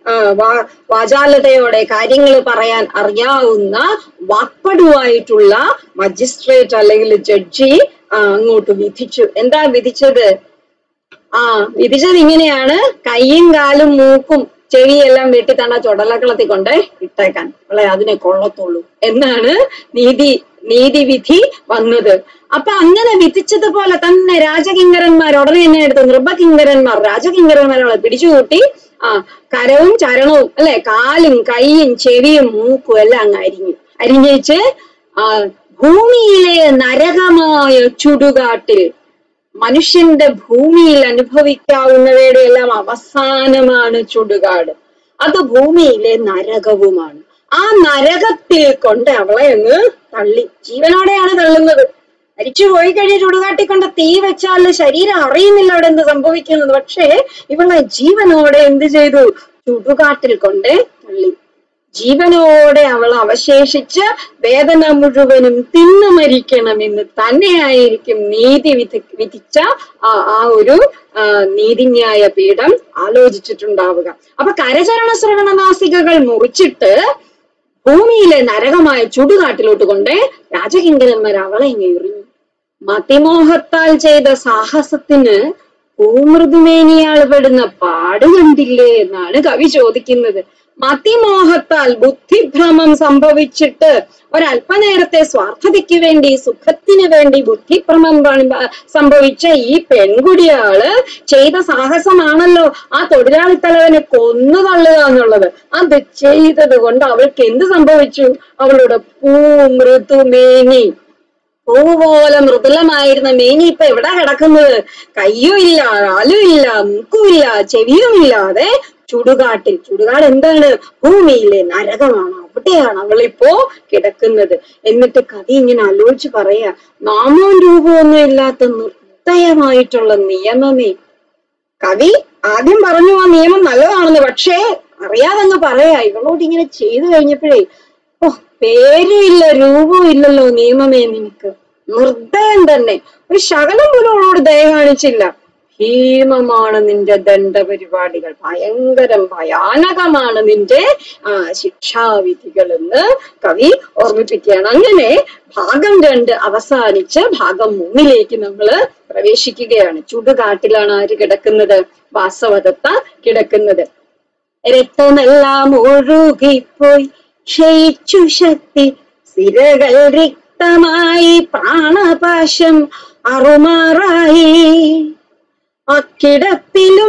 Speaker 1: വാചാലതയോടെ കാര്യങ്ങൾ പറയാൻ അറിയാവുന്ന വാക്പടുവായിട്ടുള്ള മജിസ്ട്രേറ്റ് അല്ലെങ്കിൽ ജഡ്ജി അങ്ങോട്ട് വിധിച്ചു. എന്താ വിധിച്ചത്? ആ വിധിച്ചത് ഇങ്ങനെയാണ്, കയ്യും കാലും മൂക്കും ചെവിയെല്ലാം വെട്ടി തന്ന ചുടലക്കളത്തി കൊണ്ട് ഇട്ടേക്കാൻ, അവളെ അതിനെ കൊള്ളത്തുള്ളൂ എന്നാണ് നീതി നീതിവിധി വന്നത്. അപ്പൊ അങ്ങനെ വിധിച്ചതുപോലെ തന്നെ രാജകിങ്കരന്മാർ ഉടനെ തന്നെ എടുത്ത്, നൃപകിങ്കരന്മാർ രാജകിങ്കരന്മാരെ പിടിച്ചുകൂട്ടി ആ കരവും ചരണവും അല്ലെ, കാലും കൈയും ചെവിയും മൂക്കും എല്ലാം അങ്ങ് അരിഞ്ഞു അരിഞ്ഞേച്ച് ആ ഭൂമിയിലെ നരകമായ ചുടുകാട്ടിൽ, മനുഷ്യന്റെ ഭൂമിയിൽ അനുഭവിക്കാവുന്നവയുടെ എല്ലാം അവസാനമാണ് ചുടുകാട്. അത് ഭൂമിയിലെ നരകവുമാണ്. ആ നരകത്തിൽ കൊണ്ട് അവളെ അങ്ങ് തള്ളി, ജീവനോടെയാണ് തള്ളുന്നത്. മരിച്ചു പോയി കഴിഞ്ഞ് ചുടുകാട്ടിക്കൊണ്ട് തീ വെച്ചാൽ ശരീരം അറിയുന്നില്ല അവിടെ എന്ത് സംഭവിക്കുന്നത്. പക്ഷേ ഇവളെ ജീവനോടെ എന്ത് ചെയ്തു? ചുടുകാട്ടിൽ കൊണ്ട് തള്ളി. ജീവനോടെ അവൾ അവശേഷിച്ച് വേദന മുഴുവനും തിന്നു മരിക്കണമെന്ന് തന്നെയായിരിക്കും നീതി വിധി വിധിച്ച ആ ആ ഒരു നീതിന്യായ പീഠം ആലോചിച്ചിട്ടുണ്ടാവുക. അപ്പൊ കരചരണ ശ്രവണ നാസികകൾ മുറിച്ചിട്ട് ഭൂമിയിലെ നരകമായ ചുടുകാട്ടിലോട്ട് കൊണ്ട് രാജകിങ്കരന്മാർ അവളെ ഇങ്ങ് എറിഞ്ഞു. മതിമോഹത്താൽ ചെയ്ത സാഹസത്തിന് ഭൂമൃദുമേനിയാൾ പെടുന്ന പാട് കണ്ടില്ലേ എന്നാണ് കവി ചോദിക്കുന്നത്. മതിമോഹത്താൽ ബുദ്ധിഭ്രമം സംഭവിച്ചിട്ട് ഒരല്പനേരത്തെ സ്വാർത്ഥതയ്ക്ക് വേണ്ടി, സുഖത്തിന് വേണ്ടി ബുദ്ധിഭ്രമം സംഭവിച്ച ഈ പെൺകുടിയാള് ചെയ്ത സാഹസമാണല്ലോ ആ തൊഴിലാളി തലവനെ കൊന്നു തള്ളുക എന്നുള്ളത്. അത് ചെയ്തത് കൊണ്ട് അവൾക്ക് എന്ത് സംഭവിച്ചു? അവളുടെ പൂ മൃദുമേനി, പൂപോലെ മൃദുലമായിരുന്ന മേനി ഇപ്പൊ എവിടെ കിടക്കുന്നത്? കയ്യും ഇല്ല, കാലും ഇല്ല, മൂക്കും ഇല്ല, ചെവിയും ഇല്ലാതെ ചുടുകാട്ടിൽ. ചുടുകാട് എന്താണ്? ഭൂമിയിലെ നരകമാണ്. അവിടെയാണ് അവളിപ്പോ കിടക്കുന്നത്. എന്നിട്ട് കവി ഇങ്ങനെ ആലോചിച്ച് പറയാ, നാമവും രൂപവും ഒന്നും ഇല്ലാത്ത നിർദ്ദയമായിട്ടുള്ള നിയമമേ. കവി ആദ്യം പറഞ്ഞു ആ നിയമം നല്ലതാണെന്ന്, പക്ഷേ അറിയാതങ്ങ് പറയാ. ഇവളോട് ഇങ്ങനെ ചെയ്തു കഴിഞ്ഞപ്പോഴേ, ഓ പേരും ഇല്ല രൂപവും ഇല്ലല്ലോ നിയമമേ നിനക്ക്, നിർദ്ദയം തന്നെ. ഒരു ശകലം പോലും അവളോട് ദയ കാണിച്ചില്ല. ഭീമമാണ് നിന്റെ ദണ്ഡപരിപാടികൾ, ഭയങ്കരം ഭയാനകമാണ് നിന്റെ ആ ശിക്ഷാവിധികൾ എന്ന് കവി ഓർമ്മിപ്പിക്കുകയാണ്. അങ്ങനെ ഭാഗം രണ്ട് അവസാനിച്ച് ഭാഗം മൂന്നിലേക്ക് നമ്മള് പ്രവേശിക്കുകയാണ്. ചുടുകാട്ടിലാണ് ആര് കിടക്കുന്നത്? വാസവദത്ത കിടക്കുന്നത്. രക്തമെല്ലാം ഒഴുകിപ്പോയി ക്ഷയിച്ചു ശക്തി, സിരകൾ റിക്തമായി പ്രാണപാശം അറുമാറായി. അക്കിടപ്പിലും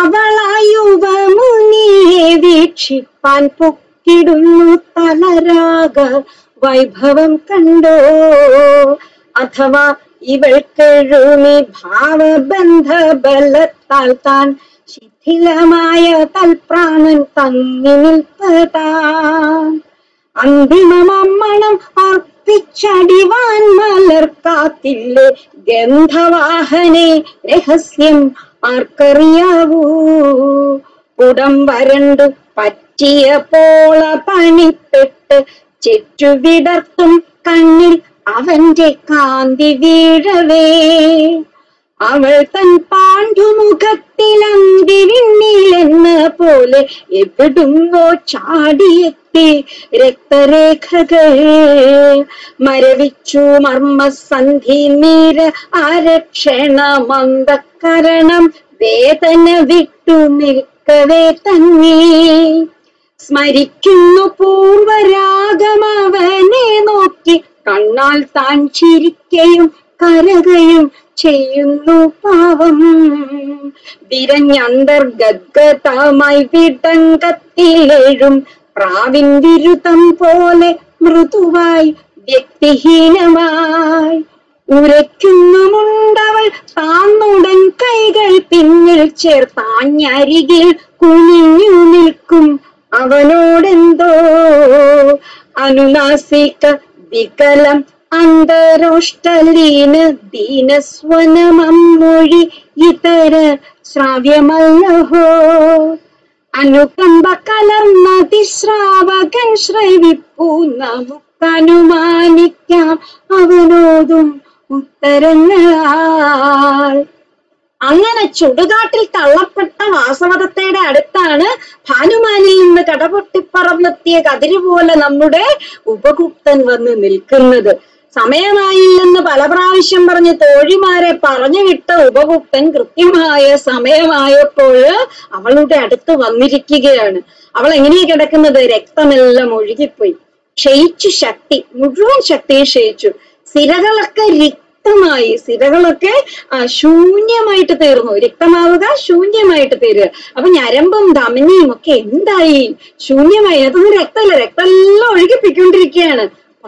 Speaker 1: അവളായുവമുനിയെ വീക്ഷിപ്പാൻ പൊക്കിടുന്നു തലരാഗ വൈഭവം കണ്ടോ. അഥവാ ഇവൾക്കെഴുമി ഭാവബന്ധ ബലത്താൽ താൻ ശിഥിലമായ തൽപ്രാണൻ തങ്ങി നിൽപ്പതാൻ. അന്തിമമണം അർപ്പിച്ചടിവാൻ മലർക്കാത്തില്ലേ ഗന്ധവാഹനെ രഹസ്യം ആർക്കറിയാവൂ. ഉടം വരണ്ടു പറ്റിയ പോള പണിപ്പെട്ട് ചെറ്റുവിടർത്തും കണ്ണിൽ അവന്റെ കാന്തി വീഴവേ. അവൾ തൻ പാണ്ഡുമുഖത്തിലന്തി വിണ്ണിലെന്ന പോലെ എവിടുന്നോ ചാടിയെത്തി രക്തരേഖകൾ. മരവിച്ചു മർമ്മസന്ധി നീര അരക്ഷണ മന്ദകരണം വേദന വിട്ടു നിൽക്കവേ തങ്ങി. സ്മരിക്കുന്നു പൂർവരാഗമവനെ നോക്കി കണ്ണാൽ താൻ ചിരിക്കയും കരകയും ചെയ്യുന്നു പാവം. വിരഞ്ഞന്തർഗദ്ഗതമായി വിടങ്കത്തിലെഴും പ്രാവിൻ വിരുതം പോലെ മൃദുവായി വ്യക്തിഹീനമായി ഉരയ്ക്കുന്നുമുണ്ടവൾ താന്നുടൻ കൈകൾ പിന്നിൽ ചേർത്താഞ്ഞരികിൽ കുനിഞ്ഞു നിൽക്കും അവനോടെന്തോ അനുനാസിക വികലം അന്തരോഷ്ടലീന ദീനസ്വനമൊഴി ഇതര ശ്രാവ്യമല്ലഹോ. അനുകമ്പ കലർന്നതിശ്രാവകൻ ശ്രവിപ്പൂ നമുക്കനുമാനിക്കാം അവനോടും ഉത്തരങ്ങളാൽ. അങ്ങനെ ചുടുകാട്ടിൽ തള്ളപ്പെട്ട വാസവദത്തയുടെ അടുത്താണ് ഭാനുമാനിൽ നിന്ന് കടപൊട്ടിപ്പറന്നെത്തിയ കതിര് പോലെ നമ്മുടെ ഉപഗുപ്തൻ വന്ന് നിൽക്കുന്നത്. സമയമായില്ലെന്ന് പല പ്രാവശ്യം പറഞ്ഞ് തോഴിമാരെ പറഞ്ഞു വിട്ട ഉപഗുപ്തൻ കൃത്യമായ സമയമായപ്പോൾ അവളുടെ അടുത്ത് വന്നിരിക്കുകയാണ്. അവൾ എങ്ങനെയാ കിടക്കുന്നത്? രക്തമെല്ലാം ഒഴുകിപ്പോയി, ക്ഷയിച്ചു, ശക്തി മുഴുവൻ ശക്തിയും ക്ഷയിച്ചു. സിരകളൊക്കെ രക്തമായി, സിരകളൊക്കെ ആ ശൂന്യമായിട്ട് തീർന്നു. രക്തമാവുക, ശൂന്യമായിട്ട് തീരുക. അപ്പൊ ഞരമ്പും ധമനിയും ഒക്കെ എന്തായി? ശൂന്യമായി. അതൊന്നും രക്തമല്ല, രക്തമെല്ലാം ഒഴുകിപ്പിക്കൊണ്ടിരിക്കുകയാണ്.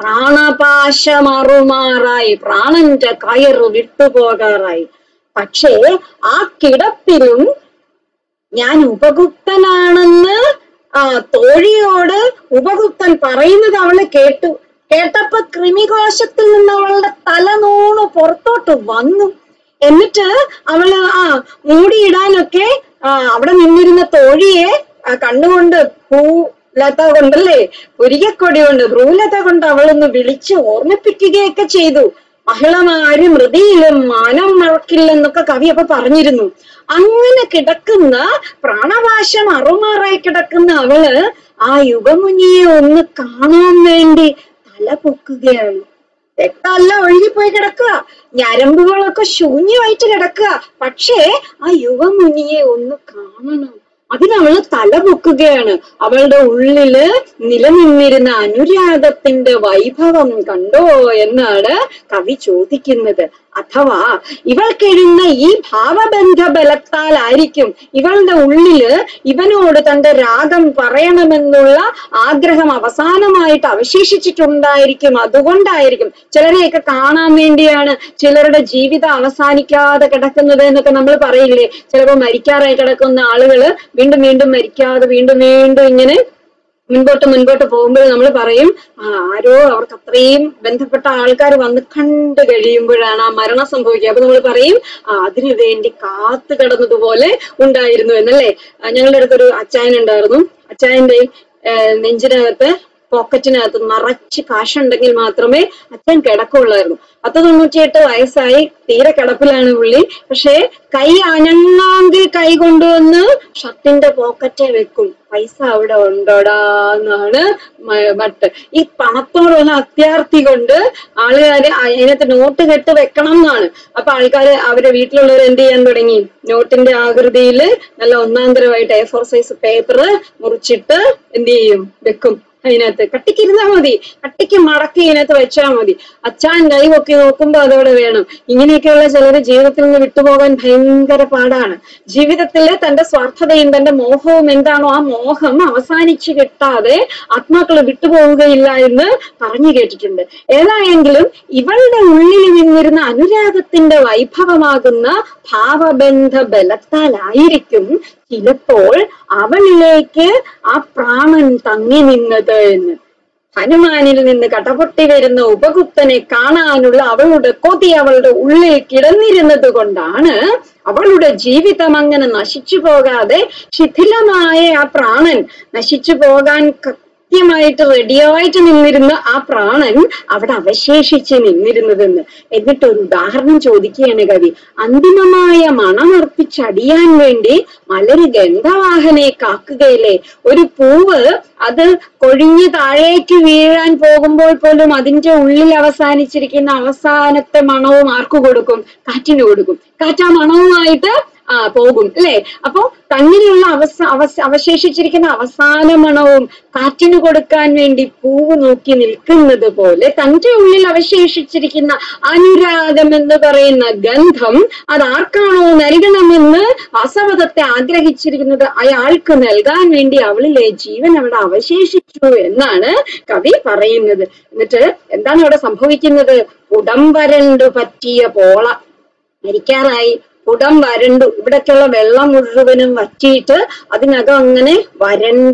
Speaker 1: പ്രാണപാശമറുമാറായി, പ്രാണന്റെ കയറ് വിട്ടുപോകാറായി. പക്ഷേ ആ കിടപ്പിലും ഞാൻ ഉപഗുപ്തനാണെന്ന് ആ തോഴിയോട് ഉപഗുപ്തൻ പറയുന്നത് അവള് കേട്ടു. കേട്ടപ്പോ കൃമികോശത്തിൽ നിന്ന് അവളുടെ തല നൂണു പുറത്തോട്ട് വന്നു. എന്നിട്ട് അവള് ആ മൂടിയിടാനൊക്കെ ആ അവിടെ നിന്നിരുന്ന തോഴിയെ കണ്ണുകൊണ്ട് പൂ ലത കൊണ്ടല്ലേ, പുരികക്കൊടി കൊണ്ട്, ഭ്രൂലത കൊണ്ട് അവളൊന്ന് വിളിച്ച് ഓർമ്മിപ്പിക്കുകയൊക്കെ ചെയ്തു. മഹിളമാര് മൃതിയിലും മാനം മറക്കില്ലെന്നൊക്കെ കവി അപ്പൊ പറഞ്ഞിരുന്നു. അങ്ങനെ കിടക്കുന്ന പ്രാണപാശം അറുമാറായി കിടക്കുന്ന അവള് ആ യുഗമുനിയെ ഒന്ന് കാണാൻ വേണ്ടി തല പൊക്കുകയാണ്. രക്തമല്ല ഒഴുകിപ്പോയി കിടക്കുക, ഞരമ്പുകളൊക്കെ ശൂന്യമായിട്ട് കിടക്കുക. പക്ഷേ ആ യുവമുനിയെ ഒന്ന് കാണണം, അതിനവള് തല പൊക്കുകയാണ്. അവളുടെ ഉള്ളില് നിലനിന്നിരുന്ന അനുരാഗത്തിന്റെ വൈഭവം കണ്ടോ എന്നാണ് കവി ചോദിക്കുന്നത്. അഥവാ ഇവൾക്കെഴുന്ന ഈ ഭാവബന്ധ ബലത്താലായിരിക്കും ഇവളുടെ ഉള്ളില് ഇവനോട് തന്റെ രാഗം പറയണമെന്നുള്ള ആഗ്രഹം അവസാനമായിട്ട് അവശേഷിച്ചിട്ടുണ്ടായിരിക്കും. അതുകൊണ്ടായിരിക്കും ചിലരെയൊക്കെ കാണാൻ വേണ്ടിയാണ് ചിലരുടെ ജീവിതം അവസാനിക്കാതെ കിടക്കുന്നത് എന്നൊക്കെ നമ്മൾ പറയില്ലേ. ചിലപ്പോൾ മരിക്കാറായി കിടക്കുന്ന ആളുകള് വീണ്ടും വീണ്ടും മരിക്കാതെ വീണ്ടും വീണ്ടും ഇങ്ങനെ മുൻപോട്ട് മുൻപോട്ട് പോകുമ്പോൾ നമ്മൾ പറയും ആ ആരോ അവർക്ക് അത്രയും ബന്ധപ്പെട്ട ആൾക്കാർ വന്ന് കണ്ടു കഴിയുമ്പോഴാണ് ആ മരണം സംഭവിക്കുക. അപ്പൊ നമ്മൾ പറയും ആ അതിനു വേണ്ടി കാത്തു കിടന്നതുപോലെ ഉണ്ടായിരുന്നു എന്നല്ലേ. ഞങ്ങളുടെ അടുത്തൊരു അച്ചായൻ ഉണ്ടായിരുന്നു. അച്ചായന്റെ നെഞ്ചിനകത്ത് പോക്കറ്റിനകത്ത് നിറച്ച് കാശുണ്ടെങ്കിൽ മാത്രമേ അച്ഛൻ കിടക്കുള്ളായിരുന്നു. പത്ത് തൊണ്ണൂറ്റിയെട്ട് വയസ്സായി, തീരെ കിടപ്പിലാണ് പുള്ളി. പക്ഷെ കൈ അനങ്ങാങ്കിൽ കൈ കൊണ്ടുവന്ന് ഷർട്ടിന്റെ പോക്കറ്റെ വെക്കും. പൈസ അവിടെ ഉണ്ടോടാന്നാണ് മട്ട്. ഈ പണത്തോടുള്ള അത്യാർത്തി കൊണ്ട് ആളുകാര് അതിനകത്ത് നോട്ട് കെട്ട് വെക്കണം എന്നാണ്. അപ്പൊ ആൾക്കാര് അവരെ വീട്ടിലുള്ളവർ എന്ത് ചെയ്യാൻ തുടങ്ങി? നോട്ടിന്റെ ആകൃതിയിൽ നല്ല ഒന്നാന്തരമായിട്ട് എ ഫോർ സൈസ് പേപ്പർ മുറിച്ചിട്ട് എന്ത് ചെയ്യും? വെക്കും. അതിനകത്ത്. കട്ടിക്കിരുന്നാ മതി, കട്ടിക്ക് മടക്കി ഇതിനകത്ത് വെച്ചാൽ മതി. അച്ചാൻ കൈ പൊക്കി നോക്കുമ്പോ അതോടെ വേണം. ഇങ്ങനെയൊക്കെയുള്ള ചിലര് ജീവിതത്തിൽ നിന്ന് വിട്ടുപോകാൻ ഭയങ്കര പാടാണ്. ജീവിതത്തില് തന്റെ സ്വാർത്ഥതയും തന്റെ മോഹവും എന്താണോ ആ മോഹം അവസാനിച്ചു കിട്ടാതെ ആത്മാക്കള് വിട്ടുപോവുകയില്ല എന്ന് പറഞ്ഞു കേട്ടിട്ടുണ്ട്. ഏതായെങ്കിലും ഇവളുടെ ഉള്ളിൽ നിന്നിരുന്ന അനുരാഗത്തിന്റെ വൈഭവമാകുന്ന ഭാവബന്ധ ബലത്താലായിരിക്കും ചിലപ്പോൾ അവളിലേക്ക് ആ പ്രാണൻ തങ്ങി നിന്നത് എന്ന്. ഹനുമാനിൽ നിന്ന് കടപൊട്ടി വരുന്ന ഉപഗുപ്തനെ കാണാനുള്ള അവളുടെ കൊതി അവളുടെ ഉള്ളിൽ കിടന്നിരുന്നത് കൊണ്ടാണ് അവളുടെ ജീവിതം അങ്ങനെ നശിച്ചു പോകാതെ ശിഥിലമായ ആ പ്രാണൻ നശിച്ചു പോകാൻ കൃത്യമായിട്ട് റെഡിയായിട്ട് നിന്നിരുന്ന ആ പ്രാണൻ അവിടെ അവശേഷിച്ച് നിന്നിരുന്നതെന്ന്. എന്നിട്ട് ഒരു ഉദാഹരണം ചോദിക്കുകയാണ് കവി. അന്തിമമായ മണമർപ്പിച്ചടിയാൻ വേണ്ടി മലര് ഗന്ധവാഹനെ കാക്കുകയില്ലേ? ഒരു പൂവ് അത് കൊഴിഞ്ഞ് താഴേക്ക് വീഴാൻ പോകുമ്പോൾ പോലും അതിന്റെ ഉള്ളിൽ അവസാനിച്ചിരിക്കുന്ന അവസാനത്തെ മണവും ആർക്കു കൊടുക്കും? കാറ്റിന് കൊടുക്കും. കാറ്റ് ആ മണവുമായിട്ട് ആ പോകും അല്ലെ? അപ്പൊ തന്നിലുള്ള അവസ അവസ അവശേഷിച്ചിരിക്കുന്ന അവസാന മണവും കാറ്റിന് കൊടുക്കാൻ വേണ്ടി പൂവ് നോക്കി നിൽക്കുന്നത് പോലെ തന്റെ ഉള്ളിൽ അവശേഷിച്ചിരിക്കുന്ന അനുരാഗം എന്ന് പറയുന്ന ഗന്ധം അത് ആർക്കാണോ നൽകണമെന്ന് വാസവദത്തെ ആഗ്രഹിച്ചിരിക്കുന്നത് അയാൾക്ക് നൽകാൻ വേണ്ടി അവളിലെ ജീവൻ അവിടെ അവശേഷിച്ചു എന്നാണ് കവി പറയുന്നത്. എന്നിട്ട് എന്താണ് അവിടെ സംഭവിക്കുന്നത്? ഉടം വരണ്ടു പറ്റിയ പോള മരിക്കാറായി, ഉടം വരണ്ടു. ഇവിടൊക്കെയുള്ള വെള്ളം മുഴുവനും വറ്റിയിട്ട് അതിനകം അങ്ങനെ വരണ്ട്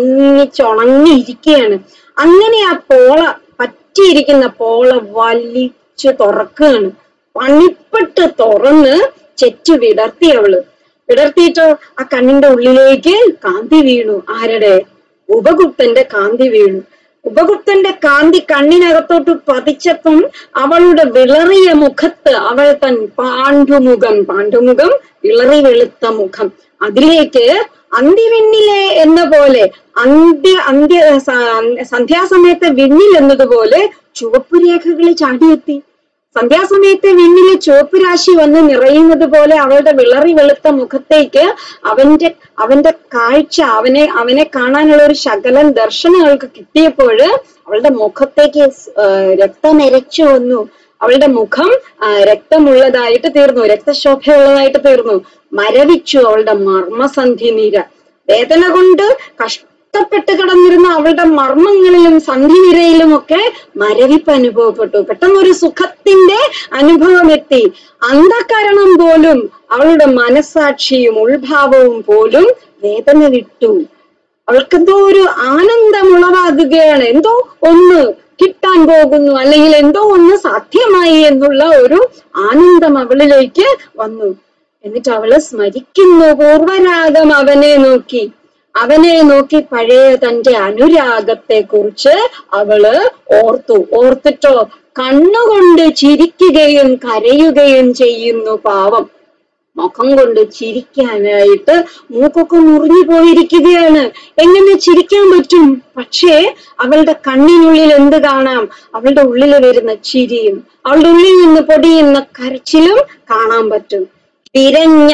Speaker 1: ഒന്നിച്ചുണങ്ങിയിരിക്കുകയാണ്. അങ്ങനെ ആ പോള, പറ്റിയിരിക്കുന്ന പോള വലിച്ചു തുറക്കുകയാണ്. പണിപ്പെട്ട് തുറന്ന് ചെറ്റു വിടർത്തി അവള്. വിടർത്തിയിട്ടോ ആ കണ്ണിന്റെ ഉള്ളിലേക്ക് കാന്തി വീണു. ആരുടെ? ഉപഗുപ്തന്റെ കാന്തി വീണു. ഉപഗുപ്തന്റെ കാന്തി കണ്ണിനകത്തോട്ട് പതിച്ചപ്പം അവളുടെ വിളറിയ മുഖത്ത് അവൾ തൻ പാണ്ഡുമുഖം, പാണ്ഡുമുഖം വിളറി വെളുത്ത മുഖം, അതിലേക്ക് അന്ത്യവിണ്ണിലെ എന്ന പോലെ അന്ത്യ അന്ത്യ സന്ധ്യാസമയത്തെ വിണ്ണിൽ എന്നതുപോലെ ചുവപ്പ് രേഖകൾ ചാടിയെത്തി. സന്ധ്യാസമയത്തെ വിണ്ണിലെ ചുവപ്പ് രാശി വന്ന് നിറയുന്നത് പോലെ അവളുടെ വിളറി വെളുത്ത മുഖത്തേക്ക് അവന്റെ അവന്റെ കാഴ്ച, അവനെ അവനെ കാണാനുള്ള ഒരു ശകലം ദർശനം അവൾക്ക് കിട്ടിയപ്പോൾ അവളുടെ മുഖത്തേക്ക് രക്തമെരച്ചു വന്നു. അവളുടെ മുഖം രക്തമുള്ളതായിട്ട് തീർന്നു, രക്തശോഭയുള്ളതായിട്ട് തീർന്നു. മരവിച്ചു അവളുടെ മർമ്മസന്ധി നിര. വേദന കൊണ്ട് കഷ്ട പ്പെട്ട് കിടന്നിരുന്ന അവളുടെ മർമ്മങ്ങളിലും സന്ധിനിരയിലും ഒക്കെ മരവിപ്പ് അനുഭവപ്പെട്ടു. പെട്ടെന്നൊരു സുഖത്തിന്റെ അനുഭവം എത്തി. അന്ധകരണം പോലും, അവളുടെ മനസ്സാക്ഷിയും ഉൾഭാവവും പോലും വേദന വിട്ടു. അവൾക്കെന്തോ ഒരു ആനന്ദമുളവാകുകയാണ്. എന്തോ ഒന്ന് കിട്ടാൻ പോകുന്നു, അല്ലെങ്കിൽ എന്തോ ഒന്ന് സാധ്യമായി എന്നുള്ള ഒരു ആനന്ദം അവളിലേക്ക് വന്നു. എന്നിട്ട് അവള് സ്മരിക്കുന്നു പൂർവരാഗം. അവനെ നോക്കി അവനെ നോക്കി പഴയ തന്റെ അനുരാഗത്തെ കുറിച്ച് അവള് ഓർത്തു. ഓർത്തിട്ടോ കണ്ണുകൊണ്ട് ചിരിക്കുകയും കരയുകയും ചെയ്യുന്നു പാവം. മുഖം കൊണ്ട് ചിരിക്കാനായിട്ട് മൂക്കൊക്കെ മുറിഞ്ഞു പോയിരിക്കുകയാണ്. എങ്ങനെ ചിരിക്കാൻ പറ്റും? പക്ഷേ അവളുടെ കണ്ണിനുള്ളിൽ എന്ത് കാണാം? അവളുടെ ഉള്ളിൽ വരുന്ന ചിരിയും അവളുടെ ഉള്ളിൽ നിന്ന് പൊടിയുന്ന കരച്ചിലും കാണാൻ പറ്റും. വിരഞ്ഞ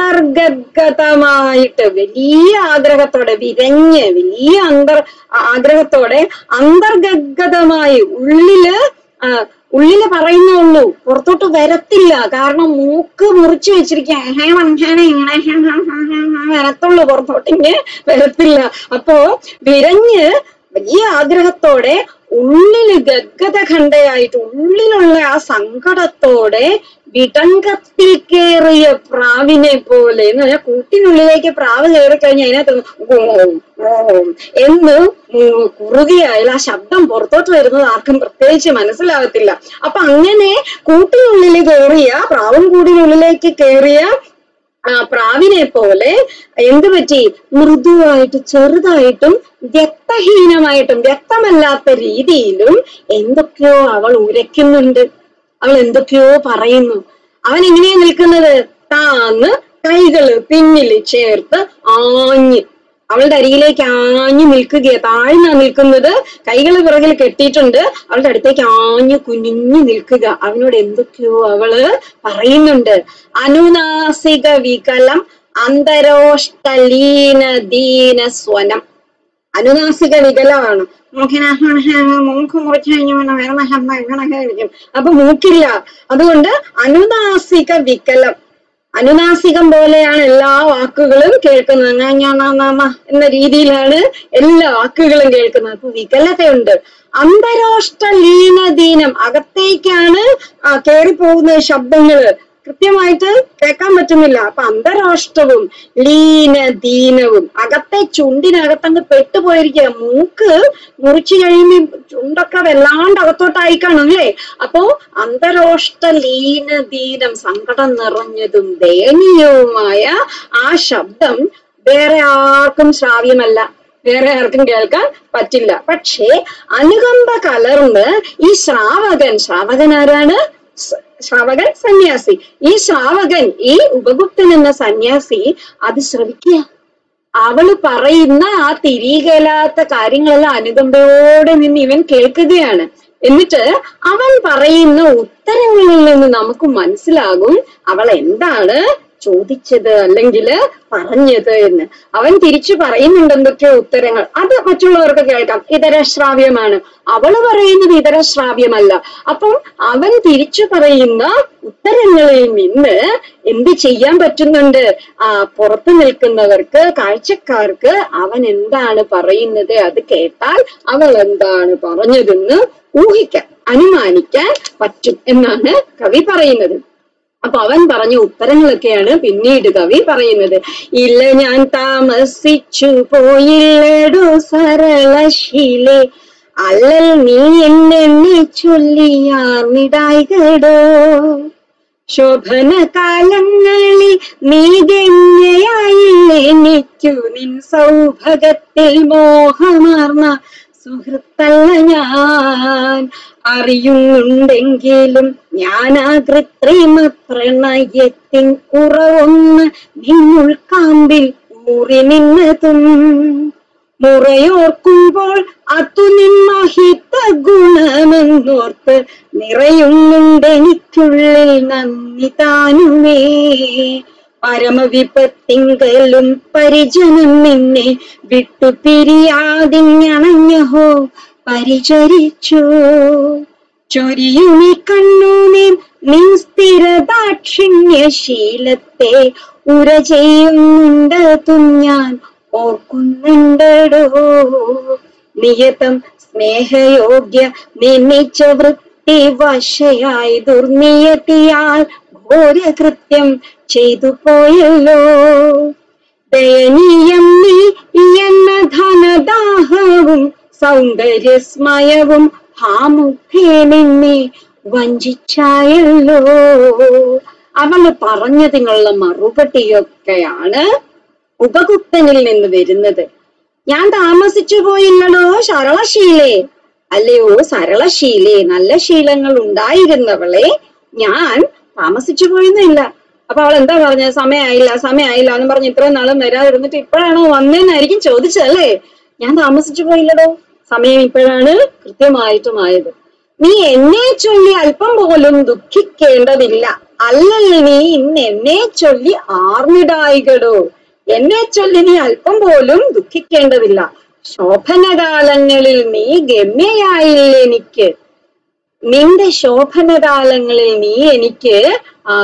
Speaker 1: അന്തർഗതമായിട്ട് വലിയ ആഗ്രഹത്തോടെ, വിരഞ്ഞ് വലിയ അന്തർ ആഗ്രഹത്തോടെ അന്തർഗതമായി ഉള്ളില് ഉള്ളില് പറയുന്നുള്ളൂ, പുറത്തോട്ട് വരത്തില്ല. കാരണം മൂക്ക് മുറിച്ചു വെച്ചിരിക്കുക, വരത്തുള്ളൂ, പുറത്തോട്ടിങ്ങനെ വരത്തില്ല. അപ്പോ വിരഞ്ഞ് വലിയ ആഗ്രഹത്തോടെ ഉള്ളില് ഗദ്ഗത ഖണ്ഡയായിട്ട് ഉള്ളിലുള്ള ആ സങ്കടത്തോടെ വിടങ്കത്തിൽ കയറിയ പ്രാവിനെ പോലെ എന്ന് പറഞ്ഞാൽ കൂട്ടിനുള്ളിലേക്ക് പ്രാവ് കയറി കഴിഞ്ഞാൽ അതിനകത്ത് ഓം ഓം എന്ന് കുറുകിയായാൽ ആ ശബ്ദം പുറത്തോട്ട് വരുന്നത് ആർക്കും പ്രത്യേകിച്ച് മനസ്സിലാകത്തില്ല. അപ്പൊ അങ്ങനെ കൂട്ടിനുള്ളിൽ കയറിയ പ്രാവും കൂടിനുള്ളിലേക്ക് കയറിയ ആ പ്രാവിനെ പോലെ എന്ത് പറ്റി? മൃദുവായിട്ട് ചെറുതായിട്ടും വ്യക്തഹീനമായിട്ടും വ്യക്തമല്ലാത്ത രീതിയിലും എന്തൊക്കെയോ അവൾ ഉരയ്ക്കുന്നുണ്ട്. അവൾ എന്തൊക്കെയോ പറയുന്നു. അവൻ എങ്ങനെയാ നിൽക്കുന്നത്? താന്ന് കൈകള് പിന്നില് ചേർത്ത് ആഞ്ഞ് അവളുടെ അരികിലേക്ക് ആഞ്ഞു നിൽക്കുകയാ. താഴ്ന്നാ നിൽക്കുന്നത്, കൈകള് പിറകിൽ കെട്ടിയിട്ടുണ്ട്. അവളുടെ അടുത്തേക്ക് ആഞ്ഞു കുനിഞ്ഞു നിൽക്കുക. അവനോട് എന്തൊക്കെയോ അവള് പറയുന്നുണ്ട്. അനുനാസിക വികലം അന്തരോഷ്ടലീന ദീന സ്വനം. അനുനാസിക വികലമാണ്. മൂക്കിനെ മൂക്ക് മുറിച്ചു കഴിഞ്ഞാൽ വേറെ ശബ്ദം എങ്ങനെയൊക്കെ ആയിരിക്കും, അപ്പൊ മൂക്കില്ല. അതുകൊണ്ട് അനുനാസിക വികലം, അനുനാസികം പോലെയാണ് എല്ലാ വാക്കുകളും കേൾക്കുന്നത്. എന്ന രീതിയിലാണ് എല്ലാ വാക്കുകളും കേൾക്കുന്നത്. അപ്പൊ വികലതയുണ്ട്. അന്തരോഷ്ട ലീനദീനം, അകത്തേക്കാണ് ആ കയറിപ്പോകുന്ന ശബ്ദങ്ങള് കൃത്യമായിട്ട് കേൾക്കാൻ പറ്റുന്നില്ല. അപ്പൊ അന്തരാഷ്ട്രവും ലീനദീനവും, അകത്തെ ചുണ്ടിനകത്തങ്ങ് പെട്ടുപോയിരിക്കുക. മൂക്ക് മുറിച്ചു കഴിയുമ്പോ ചുണ്ടൊക്കെ വല്ലാണ്ട് അകത്തോട്ടായി കാണും അല്ലേ. അപ്പോ അന്തരാഷ്ട്ര ലീനദീനം, സങ്കടം നിറഞ്ഞതും ദയനീയവുമായ ആ ശബ്ദം വേറെ ആർക്കും ശ്രാവ്യമല്ല, വേറെ ആർക്കും കേൾക്കാൻ പറ്റില്ല. പക്ഷേ അനുകമ്പ കലർന്ന് ഈ ശ്രാവകൻ, ശ്രാവകൻ ആരാണ്? ശ്രാവകൻ സന്യാസി. ഈ ശ്രാവകൻ, ഈ ഉപഗുപ്തൻ എന്ന സന്യാസി അത് ശ്രവിക്കുക. അവള് പറയുന്ന ആ തിരികേലാത്ത കാര്യങ്ങളെല്ലാം അനുകമ്പയോടെ നിന്ന് ഇവൻ കേൾക്കുകയാണ്. എന്നിട്ട് അവൻ പറയുന്ന ഉത്തരങ്ങളിൽ നിന്ന് നമുക്ക് മനസ്സിലാകും അവൾ എന്താണ് ചോദിച്ചത് അല്ലെങ്കിൽ പറഞ്ഞത് എന്ന്. അവൻ തിരിച്ചു പറയുന്നുണ്ട് എന്തൊക്കെയോ ഉത്തരങ്ങൾ. അത് മറ്റുള്ളവർക്ക് കേൾക്കാം, ഇതര ശ്രാവ്യമാണ്. അവള് പറയുന്നത് ഇതര ശ്രാവ്യമല്ല. അപ്പം അവൻ തിരിച്ചു പറയുന്ന ഉത്തരങ്ങളിൽ നിന്ന് എന്ത് ചെയ്യാൻ പറ്റുന്നുണ്ട്? ആ പുറത്തു നിൽക്കുന്നവർക്ക്, കാഴ്ചക്കാർക്ക് അവൻ എന്താണ് പറയുന്നത് അത് കേട്ടാൽ അവൾ എന്താണ് പറഞ്ഞതെന്ന് ഊഹിക്കാൻ, അനുമാനിക്കാൻ പറ്റും എന്നാണ് കവി പറയുന്നത്. അപ്പൊ അവൻ പറഞ്ഞ ഉത്തരങ്ങളൊക്കെയാണ് പിന്നീട് കവി പറയുന്നത്. ഇല്ല ഞാൻ താമസിച്ചു പോയില്ലടോ സരളശീലേ, അല്ലൽ നീ എന്നെ ചൊല്ലിയാർന്നിടായികടോ. ശോഭന കാലങ്ങളിൽ നീ ഗണ്യയായില്ലേ, എനിക്കു നിൻ സൗഭഗത്തിൽ മോഹമാർന്ന സുഹൃത്തല്ല ഞാൻ. അറിയുന്നുണ്ടെങ്കിലും ഞാൻ ആ കൃത്രിമ പ്രണയത്തിൻ കുറവൊന്ന് നിന്നുൾക്കാമ്പിൽ ഊറി നിന്നതും മുറയോർക്കുമ്പോൾ അതു നിൻ മഹിത ഗുണമെന്നോർത്ത് നിറയുന്നുണ്ടെനിക്കുള്ളിൽ നന്ദി താനുമേ. പരമവിപത്തിങ്കലും പരിജനം നിന്നെ വിട്ടു പിരിയാതിങ്ങണഞ്ഞഹോ പരിചരിച്ചു. ചൊരിയുമി കണ്ണുനീർ നിൻ സ്ഥിരദാക്ഷിണ്യശീലത്തെ ഉര ചെയ്യുന്നുണ്ടതും ഞാൻ ഓർക്കുന്നുണ്ടടോ. നിയതം സ്നേഹയോഗ്യ നിന്നിച്ച വൃത്തി വശയായി ദുർനിയതിയാൽ ഘോരകൃത്യം ചെയ്തു പോയല്ലോ. ദയനീയം നീ എന്ന ധനദാഹവും സൗന്ദര്യസ്മയവും ഹാമുഖേ നിന്നെ വഞ്ചിച്ചായല്ലോ. അവള് പറഞ്ഞതിനുള്ള മറുപടിയൊക്കെയാണ് ഉപഗുപ്തനിൽ നിന്ന് വരുന്നത്. ഞാൻ താമസിച്ചു പോയില്ലടോ സരളശീലേ, അല്ലയോ സരളശീലേ, നല്ല ശീലങ്ങൾ ഉണ്ടായിരുന്നവളെ ഞാൻ താമസിച്ചു പോയെന്നില്ല. അപ്പൊ അവൾ എന്താ പറഞ്ഞ? സമയമായില്ല സമയമായില്ല എന്ന് പറഞ്ഞ് ഇത്രയും നാളും വരാതിരുന്നിട്ട് ഇപ്പോഴാണോ വന്നേന്നായിരിക്കും ചോദിച്ചല്ലേ. ഞാൻ താമസിച്ചു പോയില്ലടോ, സമയം ഇപ്പോഴാണ് കൃത്യമായിട്ടും ആയത്. നീ എന്നെ ചൊല്ലി അല്പം പോലും ദുഃഖിക്കേണ്ടതില്ല, അല്ലെങ്കിൽ നീ ഇന്ന് എന്നെ ചൊല്ലി ആർന്നിടായികടോ. എന്നെ ചൊല്ലി നീ അല്പം പോലും ദുഃഖിക്കേണ്ടതില്ല. ശോഭനകാലങ്ങളിൽ നീ ഗമ്യയായില്ല എനിക്ക്. നിന്റെ ശോഭനകാലങ്ങളിൽ നീ എനിക്ക് ആ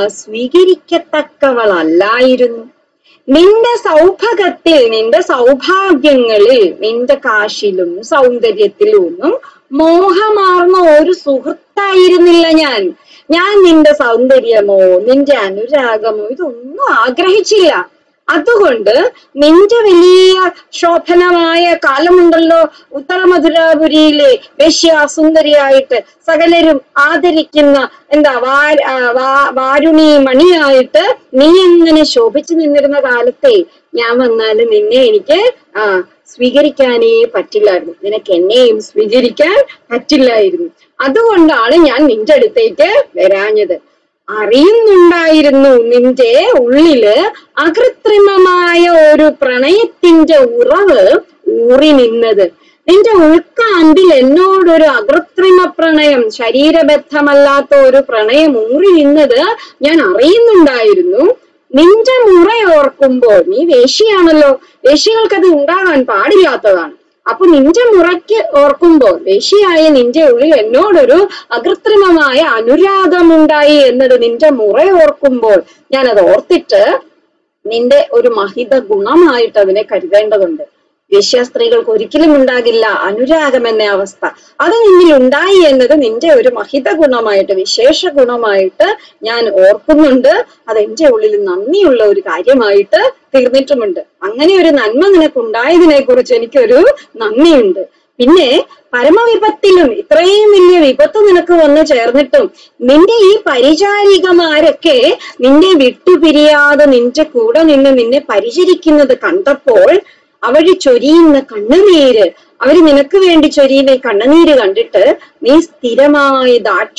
Speaker 1: സ്വീകരിക്കത്തക്കവളല്ലായിരുന്നു. നിന്റെ സൗഭഗത്തിൽ, നിന്റെ സൗഭാഗ്യങ്ങളിൽ, നിന്റെ കാശിലും സൗന്ദര്യത്തിലും ഒന്നും മോഹമാർന്ന ഒരു സുഹൃത്തായിരുന്നില്ല ഞാൻ. ഞാൻ നിന്റെ സൗന്ദര്യമോ നിന്റെ അനുരാഗമോ ഇതൊന്നും ആഗ്രഹിച്ചില്ല. അതുകൊണ്ട് നിന്റെ വലിയ ശോഭനമായ കാലമുണ്ടല്ലോ, ഉത്തരമധുരാപുരിയിലെ വേശ്യ സുന്ദരിയായിട്ട് സകലരും ആദരിക്കുന്ന എന്താ വാ വാരുണി മണിയായിട്ട് നീ എങ്ങനെ ശോഭിച്ചു നിന്നിരുന്ന കാലത്തെ ഞാൻ വന്നാലും നിന്നെ എനിക്ക് ആ സ്വീകരിക്കാനേ പറ്റില്ലായിരുന്നു. നിനക്ക് എന്നെയും സ്വീകരിക്കാൻ പറ്റില്ലായിരുന്നു. അതുകൊണ്ടാണ് ഞാൻ നിന്റെ അടുത്തേക്ക് വരാഞ്ഞത്. അറിയുന്നുണ്ടായിരുന്നു നിന്റെ ഉള്ളില് അകൃത്രിമമായ ഒരു പ്രണയത്തിന്റെ ഉറവ് ഊറി നിന്നത്. നിന്റെ ഉൾക്കാമ്പിൽ എന്നോടൊരു അകൃത്രിമ പ്രണയം, ശരീരബദ്ധമല്ലാത്ത ഒരു പ്രണയം ഊറി നിന്നത് ഞാൻ അറിയുന്നുണ്ടായിരുന്നു. നിന്റെ മുറയോർക്കുമ്പോൾ, നീ വേശ്യയാണല്ലോ, വേശ്യകൾക്കത് ഉണ്ടാകാൻ പാടില്ലാത്തതാണ്. അപ്പൊ നിന്റെ മുറയ്ക്ക് ഓർക്കുമ്പോൾ വേശ്യയായ നിന്റെ ഉള്ളിൽ എന്നോടൊരു അകൃത്രിമമായ അനുരാഗമുണ്ടായി എന്നത് നിന്റെ മുറ ഓർക്കുമ്പോൾ ഞാൻ അത് ഓർത്തിട്ട് നിന്റെ ഒരു മഹിത ഗുണമായിട്ട് അതിനെ കരുതേണ്ടതുണ്ട്. വേശ്യാസ്ത്രീകൾക്ക് ഒരിക്കലും ഉണ്ടാകില്ല അനുരാഗം എന്ന അവസ്ഥ. അത് നിന്നിൽ ഉണ്ടായി എന്നത് നിന്റെ ഒരു മഹിത ഗുണമായിട്ട്, വിശേഷ ഗുണമായിട്ട് ഞാൻ ഓർക്കുന്നുണ്ട്. അത് എന്റെ ഉള്ളിൽ നന്ദിയുള്ള ഒരു കാര്യമായിട്ട് തീർന്നിട്ടുമുണ്ട്. അങ്ങനെ ഒരു നന്മ നിനക്കുണ്ടായതിനെ കുറിച്ച് എനിക്കൊരു നന്ദിയുണ്ട്. പിന്നെ പരമവിപത്തിലും ഇത്രയും വലിയ വിപത്ത് നിനക്ക് വന്നു ചേർന്നിട്ടും നിന്റെ ഈ പരിചാരികമാരൊക്കെ നിന്നെ വിട്ടുപിരിയാതെ നിന്റെ കൂടെ നിന്ന് നിന്നെ പരിചരിക്കുന്നത് കണ്ടപ്പോൾ അവര് ചൊരിയുന്ന കണ്ണുനീര്, അവര് നിനക്ക് വേണ്ടി ചൊരിയുന്ന കണ്ണുനീര് കണ്ടിട്ട് നീ സ്ഥിരമായി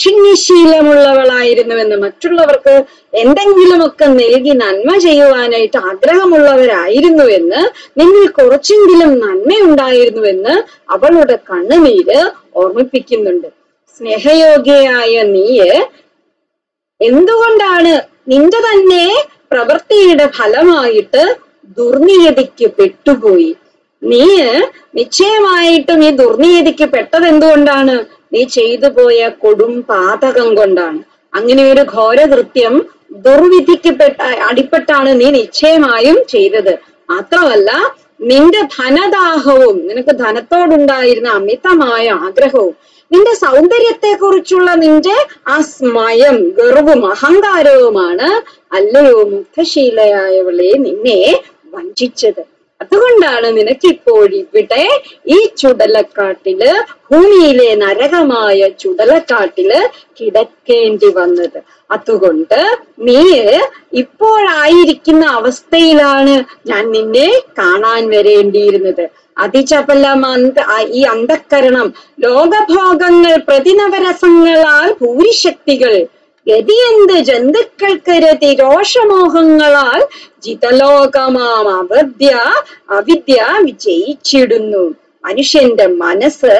Speaker 1: ദാക്ഷിണ്യശീലമുള്ളവളായിരുന്നുവെന്ന്, മറ്റുള്ളവർക്ക് എന്തെങ്കിലുമൊക്കെ നൽകി നന്മ ചെയ്യുവാനായിട്ട് ആഗ്രഹമുള്ളവരായിരുന്നുവെന്ന്, നിന്നിൽ കുറച്ചെങ്കിലും നന്മയുണ്ടായിരുന്നുവെന്ന് അവളുടെ കണ്ണുനീര് ഓർമ്മിപ്പിക്കുന്നുണ്ട്. സ്നേഹയോഗ്യയായ നീയ് എന്തുകൊണ്ടാണ് നിന്റെ തന്നെ പ്രവൃത്തിയുടെ ഫലമായിട്ട് ദുർനിയതിക്ക് പെട്ടുപോയി? നീ നിശ്ചയമായിട്ടും ഈ ദുർനിയതിക്ക് പെട്ടത് എന്തുകൊണ്ടാണ്? നീ ചെയ്തു പോയ കൊടും പാതകം കൊണ്ടാണ്. അങ്ങനെ ഒരു ഘോരകൃത്യം ദുർവിധിക്ക് പെട്ട അടിപ്പെട്ടാണ് നീ നിശ്ചയമായും ചെയ്തത്. മാത്രമല്ല നിന്റെ ധനദാഹവും, നിനക്ക് ധനത്തോടുണ്ടായിരുന്ന അമിതമായ ആഗ്രഹവും, നിന്റെ സൗന്ദര്യത്തെ കുറിച്ചുള്ള നിന്റെ ആ സ്മയം, ഗർവും അഹങ്കാരവുമാണ് അല്ലയോ മുക്തശീലയായവളെ നിന്നെ വഞ്ചിച്ചത്. അതുകൊണ്ടാണ് നിനക്കിപ്പോഴിവിടെ ഈ ചുടലക്കാട്ടില്, ഭൂമിയിലെ നരകമായ ചുടലക്കാട്ടില് കിടക്കേണ്ടി വന്നത്. അതുകൊണ്ട് നീ ഇപ്പോഴായിരിക്കുന്ന അവസ്ഥയിലാണ് ഞാൻ നിന്നെ കാണാൻ വരേണ്ടിയിരുന്നത്. അതിചപലം അന്ത ഈ അന്ധക്കരണം, ലോകഭോഗങ്ങൾ, പ്രതിനവരസങ്ങളാൽ ഭൂരിശക്തികൾ, ഗതിയെന്ത് ജന്തുക്കൾക്ക് രതി രോഷമോഹങ്ങളാൽ ജിതലോകമാം അവിദ്യ അവിദ്യ വിജയിച്ചിടുന്നു. മനുഷ്യന്റെ മനസ്സ്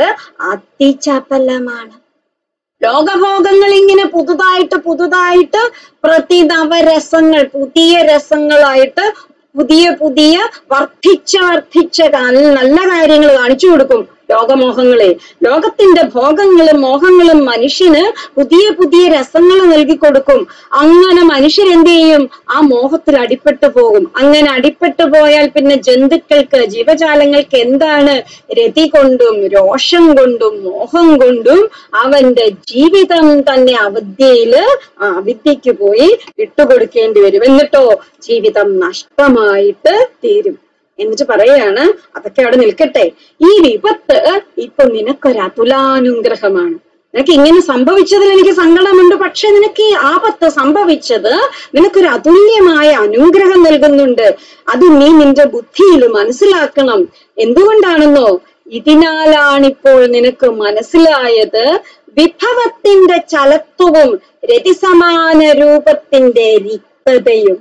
Speaker 1: അതിചപലമാണ്. ലോകഭോഗങ്ങൾ ഇങ്ങനെ പുതുതായിട്ട് പുതുതായിട്ട് പ്രതിനവരസങ്ങൾ, പുതിയ രസങ്ങളായിട്ട് പുതിയ പുതിയ വർദ്ധിച്ച വർദ്ധിച്ച നല്ല കാര്യങ്ങൾ കാണിച്ചു കൊടുക്കും ലോകമോഹങ്ങളെ. ലോകത്തിന്റെ ഭോഗങ്ങളും മോഹങ്ങളും മനുഷ്യന് പുതിയ പുതിയ രസങ്ങൾ നൽകി കൊടുക്കും. അങ്ങനെ മനുഷ്യരെന്ത് ചെയ്യും? ആ മോഹത്തിൽ അടിപ്പെട്ടു പോകും. അങ്ങനെ അടിപ്പെട്ടു പോയാൽ പിന്നെ ജന്തുക്കൾക്ക്, ജീവജാലങ്ങൾക്ക് എന്താണ്? രതി കൊണ്ടും രോഷം കൊണ്ടും മോഹം കൊണ്ടും അവന്റെ ജീവിതം തന്നെ അവിദ്യയില് അവിദ്യക്ക് പോയി വിട്ടുകൊടുക്കേണ്ടി വരും. എന്നിട്ടോ ജീവിതം നഷ്ടമായിട്ട് തീരും. എന്നിട്ട് പറയാണ്, അതൊക്കെ അവിടെ നിൽക്കട്ടെ, ഈ വിപത്ത് ഇപ്പൊ നിനക്കൊരു അതുലാനുഗ്രഹമാണ്. നിനക്ക് ഇങ്ങനെ സംഭവിച്ചതിൽ എനിക്ക് സങ്കടമുണ്ട്. പക്ഷെ നിനക്ക് ഈ ആപത്ത് സംഭവിച്ചത് നിനക്കൊരു അതുല്യമായ അനുഗ്രഹം നൽകുന്നുണ്ട്. അത് നീ നിന്റെ ബുദ്ധിയിൽ മനസ്സിലാക്കണം. എന്തുകൊണ്ടാണെന്നോ? ഇതിനാലാണിപ്പോൾ നിനക്ക് മനസ്സിലായത് വിഭവത്തിന്റെ ചലത്വവും രതിസമാന രൂപത്തിന്റെ റിക്തതയും.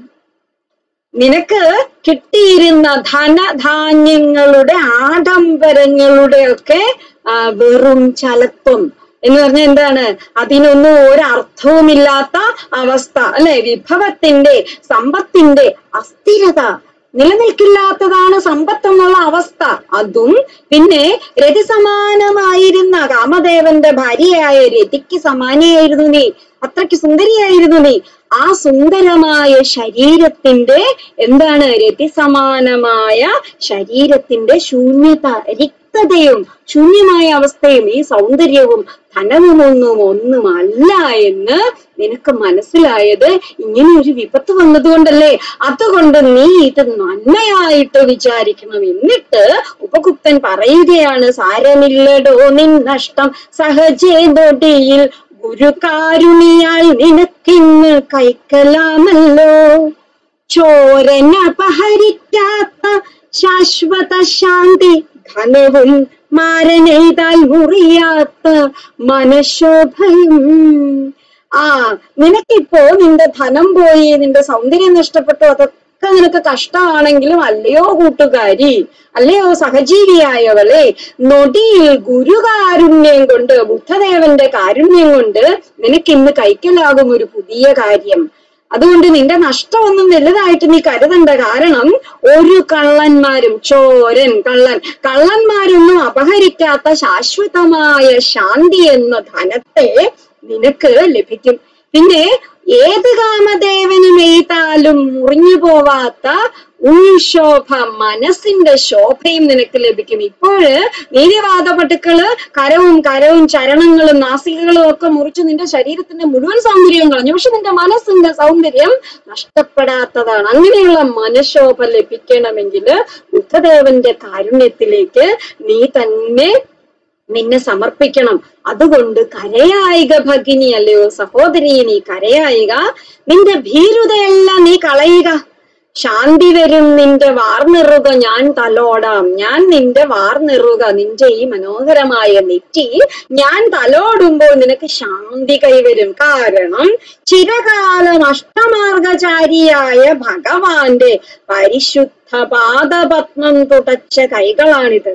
Speaker 1: നിനക്ക് കിട്ടിയിരുന്ന ധനധാന്യങ്ങളുടെ ആഡംബരങ്ങളുടെ ഒക്കെ ആ വെറും ചലത്വം എന്ന് പറഞ്ഞാൽ എന്താണ്? അതിനൊന്നും ഒരർത്ഥവുമില്ലാത്ത അവസ്ഥ അല്ലെ? വിഭവത്തിന്റെ, സമ്പത്തിന്റെ അസ്ഥിരത, നിലനിൽക്കില്ലാത്തതാണ് സമ്പത്ത് എന്നുള്ള അവസ്ഥ. അതും പിന്നെ രതി സമാനമായിരുന്ന കാമദേവന്റെ ഭാര്യയായ രതിക്ക് സമാനിയായിരുന്നു നീ. അത്രയ്ക്ക് സുന്ദരിയായിരുന്നു നീ. ആ സുന്ദരമായ ശരീരത്തിന്റെ എന്താണ്? രതി സമാനമായ ശരീരത്തിന്റെ ശൂന്യത, റിക്തതയും ശൂന്യമായ അവസ്ഥയും ഈ സൗന്ദര്യവും ധനവുമൊന്നും ഒന്നുമല്ല എന്ന് നിനക്ക് മനസ്സിലായത് ഇങ്ങനെ ഒരു വിപത്ത് വന്നതുകൊണ്ടല്ലേ? അതുകൊണ്ട് നീ ഇത് നന്മയായിട്ട് വിചാരിക്കണം. എന്നിട്ട് ഉപഗുപ്തൻ പറയുകയാണ്, സാരമില്ലടോ നിൻ നഷ്ടം സഹജേതൊടിയിൽ ഗുരുകാരുണിയാൽ നിനക്കിന്ന് കൈക്കലാമല്ലോ. ചോരനപഹരിക്കാത്ത ശാശ്വത ശാന്തി, ധനവും മാരനെയ്താൽ മുറിയാത്ത മനശോഭയും. ആ നിനക്കിപ്പോ നിന്റെ ധനം പോയി, നിന്റെ സൗന്ദര്യം നഷ്ടപ്പെട്ടു, അതൊക്കെ നിനക്ക് കഷ്ടമാണെങ്കിലും അല്ലയോ കൂട്ടുകാരി, അല്ലയോ സഹജീവിയായവളെ, നൊടിയിൽ ഗുരുകാരുണ്യം കൊണ്ട്, ബുദ്ധദേവന്റെ കാരുണ്യം കൊണ്ട് നിനക്ക് ഇന്ന് കൈക്കലാകും ഒരു പുതിയ കാര്യം. അതുകൊണ്ട് നിന്റെ നഷ്ടമൊന്നും വലുതായിട്ട് നീ കരുതണ്ട. കാരണം ഒരു കള്ളന്മാരും, ചോരൻ കള്ളൻ കള്ളന്മാരൊന്നും അപഹരിക്കാത്ത ശാശ്വതമായ ശാന്തി എന്ന ധനത്തെ നിനക്ക് ലഭിക്കും. പിന്നെ ഏത് കാമദേവനും എയ്താലും മുറിഞ്ഞു പോവാത്ത ഉൾശോഭ, മനസ്സിന്റെ ശോഭയും നിനക്ക് ലഭിക്കും. ഇപ്പോഴ് നീതിവാദ പട്ടുക്കള് കരവും കരവും ചരണങ്ങളും നാസികകളും ഒക്കെ മുറിച്ച് നിന്റെ ശരീരത്തിന്റെ മുഴുവൻ സൗന്ദര്യം കളഞ്ഞു. പക്ഷെ നിന്റെ മനസ്സിന്റെ സൗന്ദര്യം നഷ്ടപ്പെടാത്തതാണ്. അങ്ങനെയുള്ള മനഃശോഭ ലഭിക്കണമെങ്കിൽ ബുദ്ധദേവന്റെ കാരുണ്യത്തിലേക്ക് നീ തന്നെ നിന്നെ സമർപ്പിക്കണം. അതുകൊണ്ട് കരയായിക ഭഗിനി, അല്ലയോ സഹോദരി, നീ കരയായിക. നിന്റെ ഭീരുതയെല്ലാം നീ കളയുക. ശാന്തി വരും നിന്റെ വാർന്നിറുക ഞാൻ തലോടാം. ഞാൻ നിന്റെ വാർന്നിറുക, നിന്റെ ഈ മനോഹരമായ നെറ്റി ഞാൻ തലോടുമ്പോൾ നിനക്ക് ശാന്തി കൈവരും. കാരണം ചിരകാലം അഷ്ടമാർഗചാരിയായ ഭഗവാന്റെ പരിശുദ്ധ പാദപത്മം തുടച്ച കൈകളാണിത്.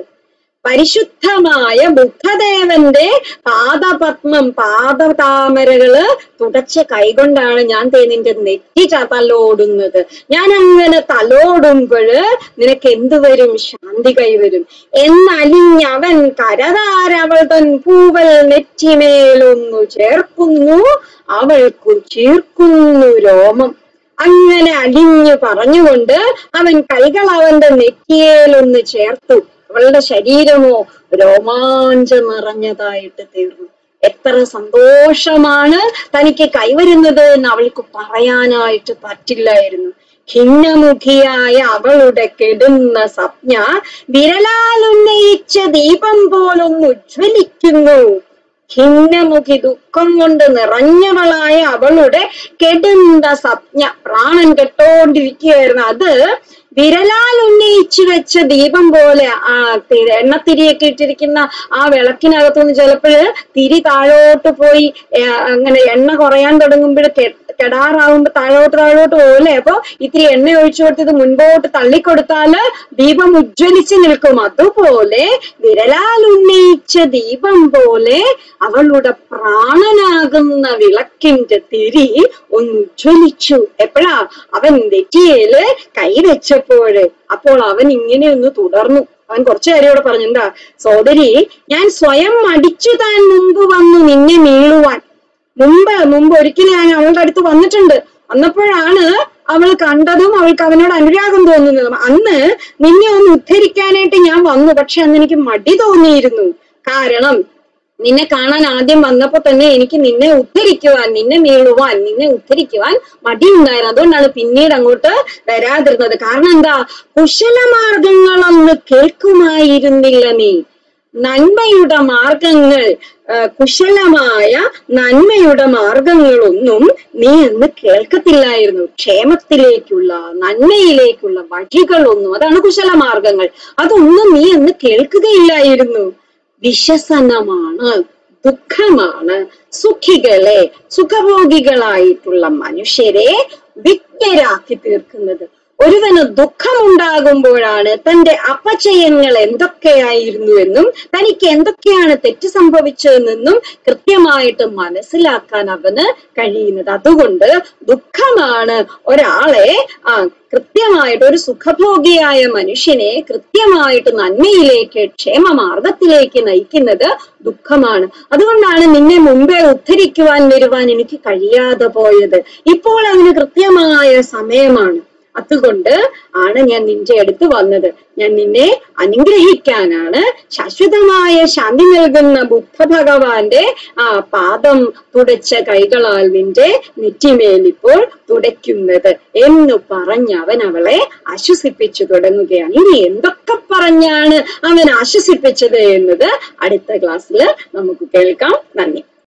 Speaker 1: പരിശുദ്ധമായ ബുദ്ധദേവന്റെ പാദപത്മം, പാദതാമരകള് തുടച്ച കൈകൊണ്ടാണ് ഞാൻ നിന്റെ നെറ്റി തലോടുന്നത്. ഞാൻ അങ്ങനെ തലോടുമ്പോഴ് നിനക്ക് എന്തു വരും? ശാന്തി കൈവരും. എന്നലിഞ്ഞവൻ കരതാരവൾ തൻ പൂവൽ നെറ്റിമേലൊന്നു ചേർക്കുന്നു, അവൾക്കു ചീർക്കുന്നു രോമം. അങ്ങനെ അലിഞ്ഞു പറഞ്ഞുകൊണ്ട് അവൻ കൈകൾ അവന്റെ നെറ്റിയേലൊന്ന് ചേർത്തു. അവളുടെ ശരീരമോ രോമാഞ്ച നിറഞ്ഞതായിട്ട് തീർന്നു. എത്ര സന്തോഷമാണ് തനിക്ക് കൈവരുന്നത് എന്ന് അവൾക്ക് പറയാനായിട്ട് പറ്റില്ലായിരുന്നു. ഖിന്നമുഖിയായ അവളുടെ കെടുന്ന സ്വപ്ന വിരലാൽ ഉന്നയിച്ച ദീപം പോലൊന്ന് ഉജ്ജ്വലിക്കുന്നു. ഖിന്നമുഖി, ദുഃഖം കൊണ്ട് നിറഞ്ഞവളായ അവളുടെ കെടുന്ന സ്വപ്ന, പ്രാണൻ കെട്ടോണ്ടിരിക്കുകയായിരുന്നു. അത് വിരലാൽ ഉന്നയിച്ചു വെച്ച ദീപം പോലെ ആ എണ്ണത്തിരിയൊക്കെ ഇട്ടിരിക്കുന്ന ആ വിളക്കിനകത്തുനിന്ന് ചിലപ്പോഴ് തിരി താഴോട്ട് പോയി അങ്ങനെ എണ്ണ കുറയാൻ തുടങ്ങുമ്പോൾ കെടാറാവുമ്പോ താഴോട്ട് താഴോട്ട് പോകല്ലേ. അപ്പൊ ഇത്തിരി എണ്ണ ഒഴിച്ചു കൊടുത്തത് മുൻപോട്ട് തള്ളിക്കൊടുത്താല് ദീപം ഉജ്ജ്വലിച്ച് നിൽക്കും. അതുപോലെ വിരലാൽ ഉന്നയിച്ച ദീപം പോലെ അവളുടെ പ്രാണനാകുന്ന വിളക്കിന്റെ തിരി ഒന്ന് ഉജ്ജ്വലിച്ചു. എപ്പോഴാ? അവൻ നെറ്റിയേല് കൈവച്ചപ്പോഴ്. അപ്പോൾ അവൻ ഇങ്ങനെ ഒന്ന് തുടർന്നു. അവൻ കുറച്ചു കാര്യം ഇവിടെ പറഞ്ഞു. എന്താ? സോദരി, ഞാൻ സ്വയം മടിച്ചു താൻ മുമ്പ് വന്നു നിന്നെ മീളുവാൻ. മുമ്പ് മുമ്പ് ഒരിക്കലും ഞാൻ അവളുടെ അടുത്ത് വന്നിട്ടുണ്ട്. വന്നപ്പോഴാണ് അവൾ കണ്ടതും അവൾക്ക് അവനോട് അനുരാഗം തോന്നുന്നതും. അന്ന് നിന്നെ ഒന്ന് ഉദ്ധരിക്കാനായിട്ട് ഞാൻ വന്നു. പക്ഷെ അന്ന് എനിക്ക് മടി തോന്നിയിരുന്നു. കാരണം നിന്നെ കാണാൻ ആദ്യം വന്നപ്പോ തന്നെ എനിക്ക് നിന്നെ ഉദ്ധരിക്കുവാൻ, നിന്നെ മീളുവാൻ, നിന്നെ ഉദ്ധരിക്കുവാൻ മടിയുണ്ടായിരുന്നു. അതുകൊണ്ടാണ് പിന്നീട് അങ്ങോട്ട് വരാതിരുന്നത്. കാരണം എന്താ? കുശലമാർഗങ്ങളൊന്ന് കേൾക്കുമായിരുന്നില്ല നീ. നന്മയുടെ മാർഗങ്ങൾ, കുശലമായ നന്മയുടെ മാർഗങ്ങളൊന്നും നീ അന്ന് കേൾക്കത്തില്ലായിരുന്നു. ക്ഷേമത്തിലേക്കുള്ള, നന്മയിലേക്കുള്ള വഴികളൊന്നും, അതാണ് കുശലമാർഗങ്ങൾ, അതൊന്നും നീ അന്ന് കേൾക്കുകയില്ലായിരുന്നു. വിശ്വസനമാണ്, ദുഃഖമാണ് സുഖികളെ, സുഖഭോഗികളായിട്ടുള്ള മനുഷ്യരെ വിജ്ഞരാക്കി തീർക്കുന്നത്. ഒരുവന് ദുഃഖമുണ്ടാകുമ്പോഴാണ് തന്റെ അപചയങ്ങൾ എന്തൊക്കെയായിരുന്നു എന്നും തനിക്ക് എന്തൊക്കെയാണ് തെറ്റ് സംഭവിച്ചതെന്നും കൃത്യമായിട്ട് മനസ്സിലാക്കാൻ അവന് കഴിയുന്നത്. അതുകൊണ്ട് ദുഃഖമാണ് ഒരാളെ ആ കൃത്യമായിട്ട്, ഒരു സുഖഭോഗിയായ മനുഷ്യനെ കൃത്യമായിട്ട് നന്മയിലേക്ക്, ക്ഷേമമാർഗത്തിലേക്ക് നയിക്കുന്നത് ദുഃഖമാണ്. അതുകൊണ്ടാണ് നിന്നെ മുമ്പേ ഉദ്ധരിക്കുവാൻ വരുവാൻ എനിക്ക് കഴിയാതെ പോയത്. ഇപ്പോൾ അതിന് കൃത്യമായ സമയമാണ്. അതുകൊണ്ട് ആണ് ഞാൻ നിന്റെ അടുത്ത് വന്നത്. ഞാൻ നിന്നെ അനുഗ്രഹിക്കാനാണ്. ശാശ്വതമായ ശാന്തി നൽകുന്ന ബുദ്ധ ഭഗവാന്റെ ആ പാദം തുടച്ച കൈകളാൽ നിന്റെ നെറ്റിമേലിപ്പോൾ തുടയ്ക്കുന്നത് എന്ന് പറഞ്ഞ് അവൻ അവളെ ആശ്വസിപ്പിച്ചു തുടങ്ങുകയാണ്. ഇനി എന്തൊക്കെ പറഞ്ഞാണ് അവൻ ആശ്വസിപ്പിച്ചത് എന്നത് അടുത്ത ക്ലാസ്സിൽ നമുക്ക് കേൾക്കാം. നന്ദി.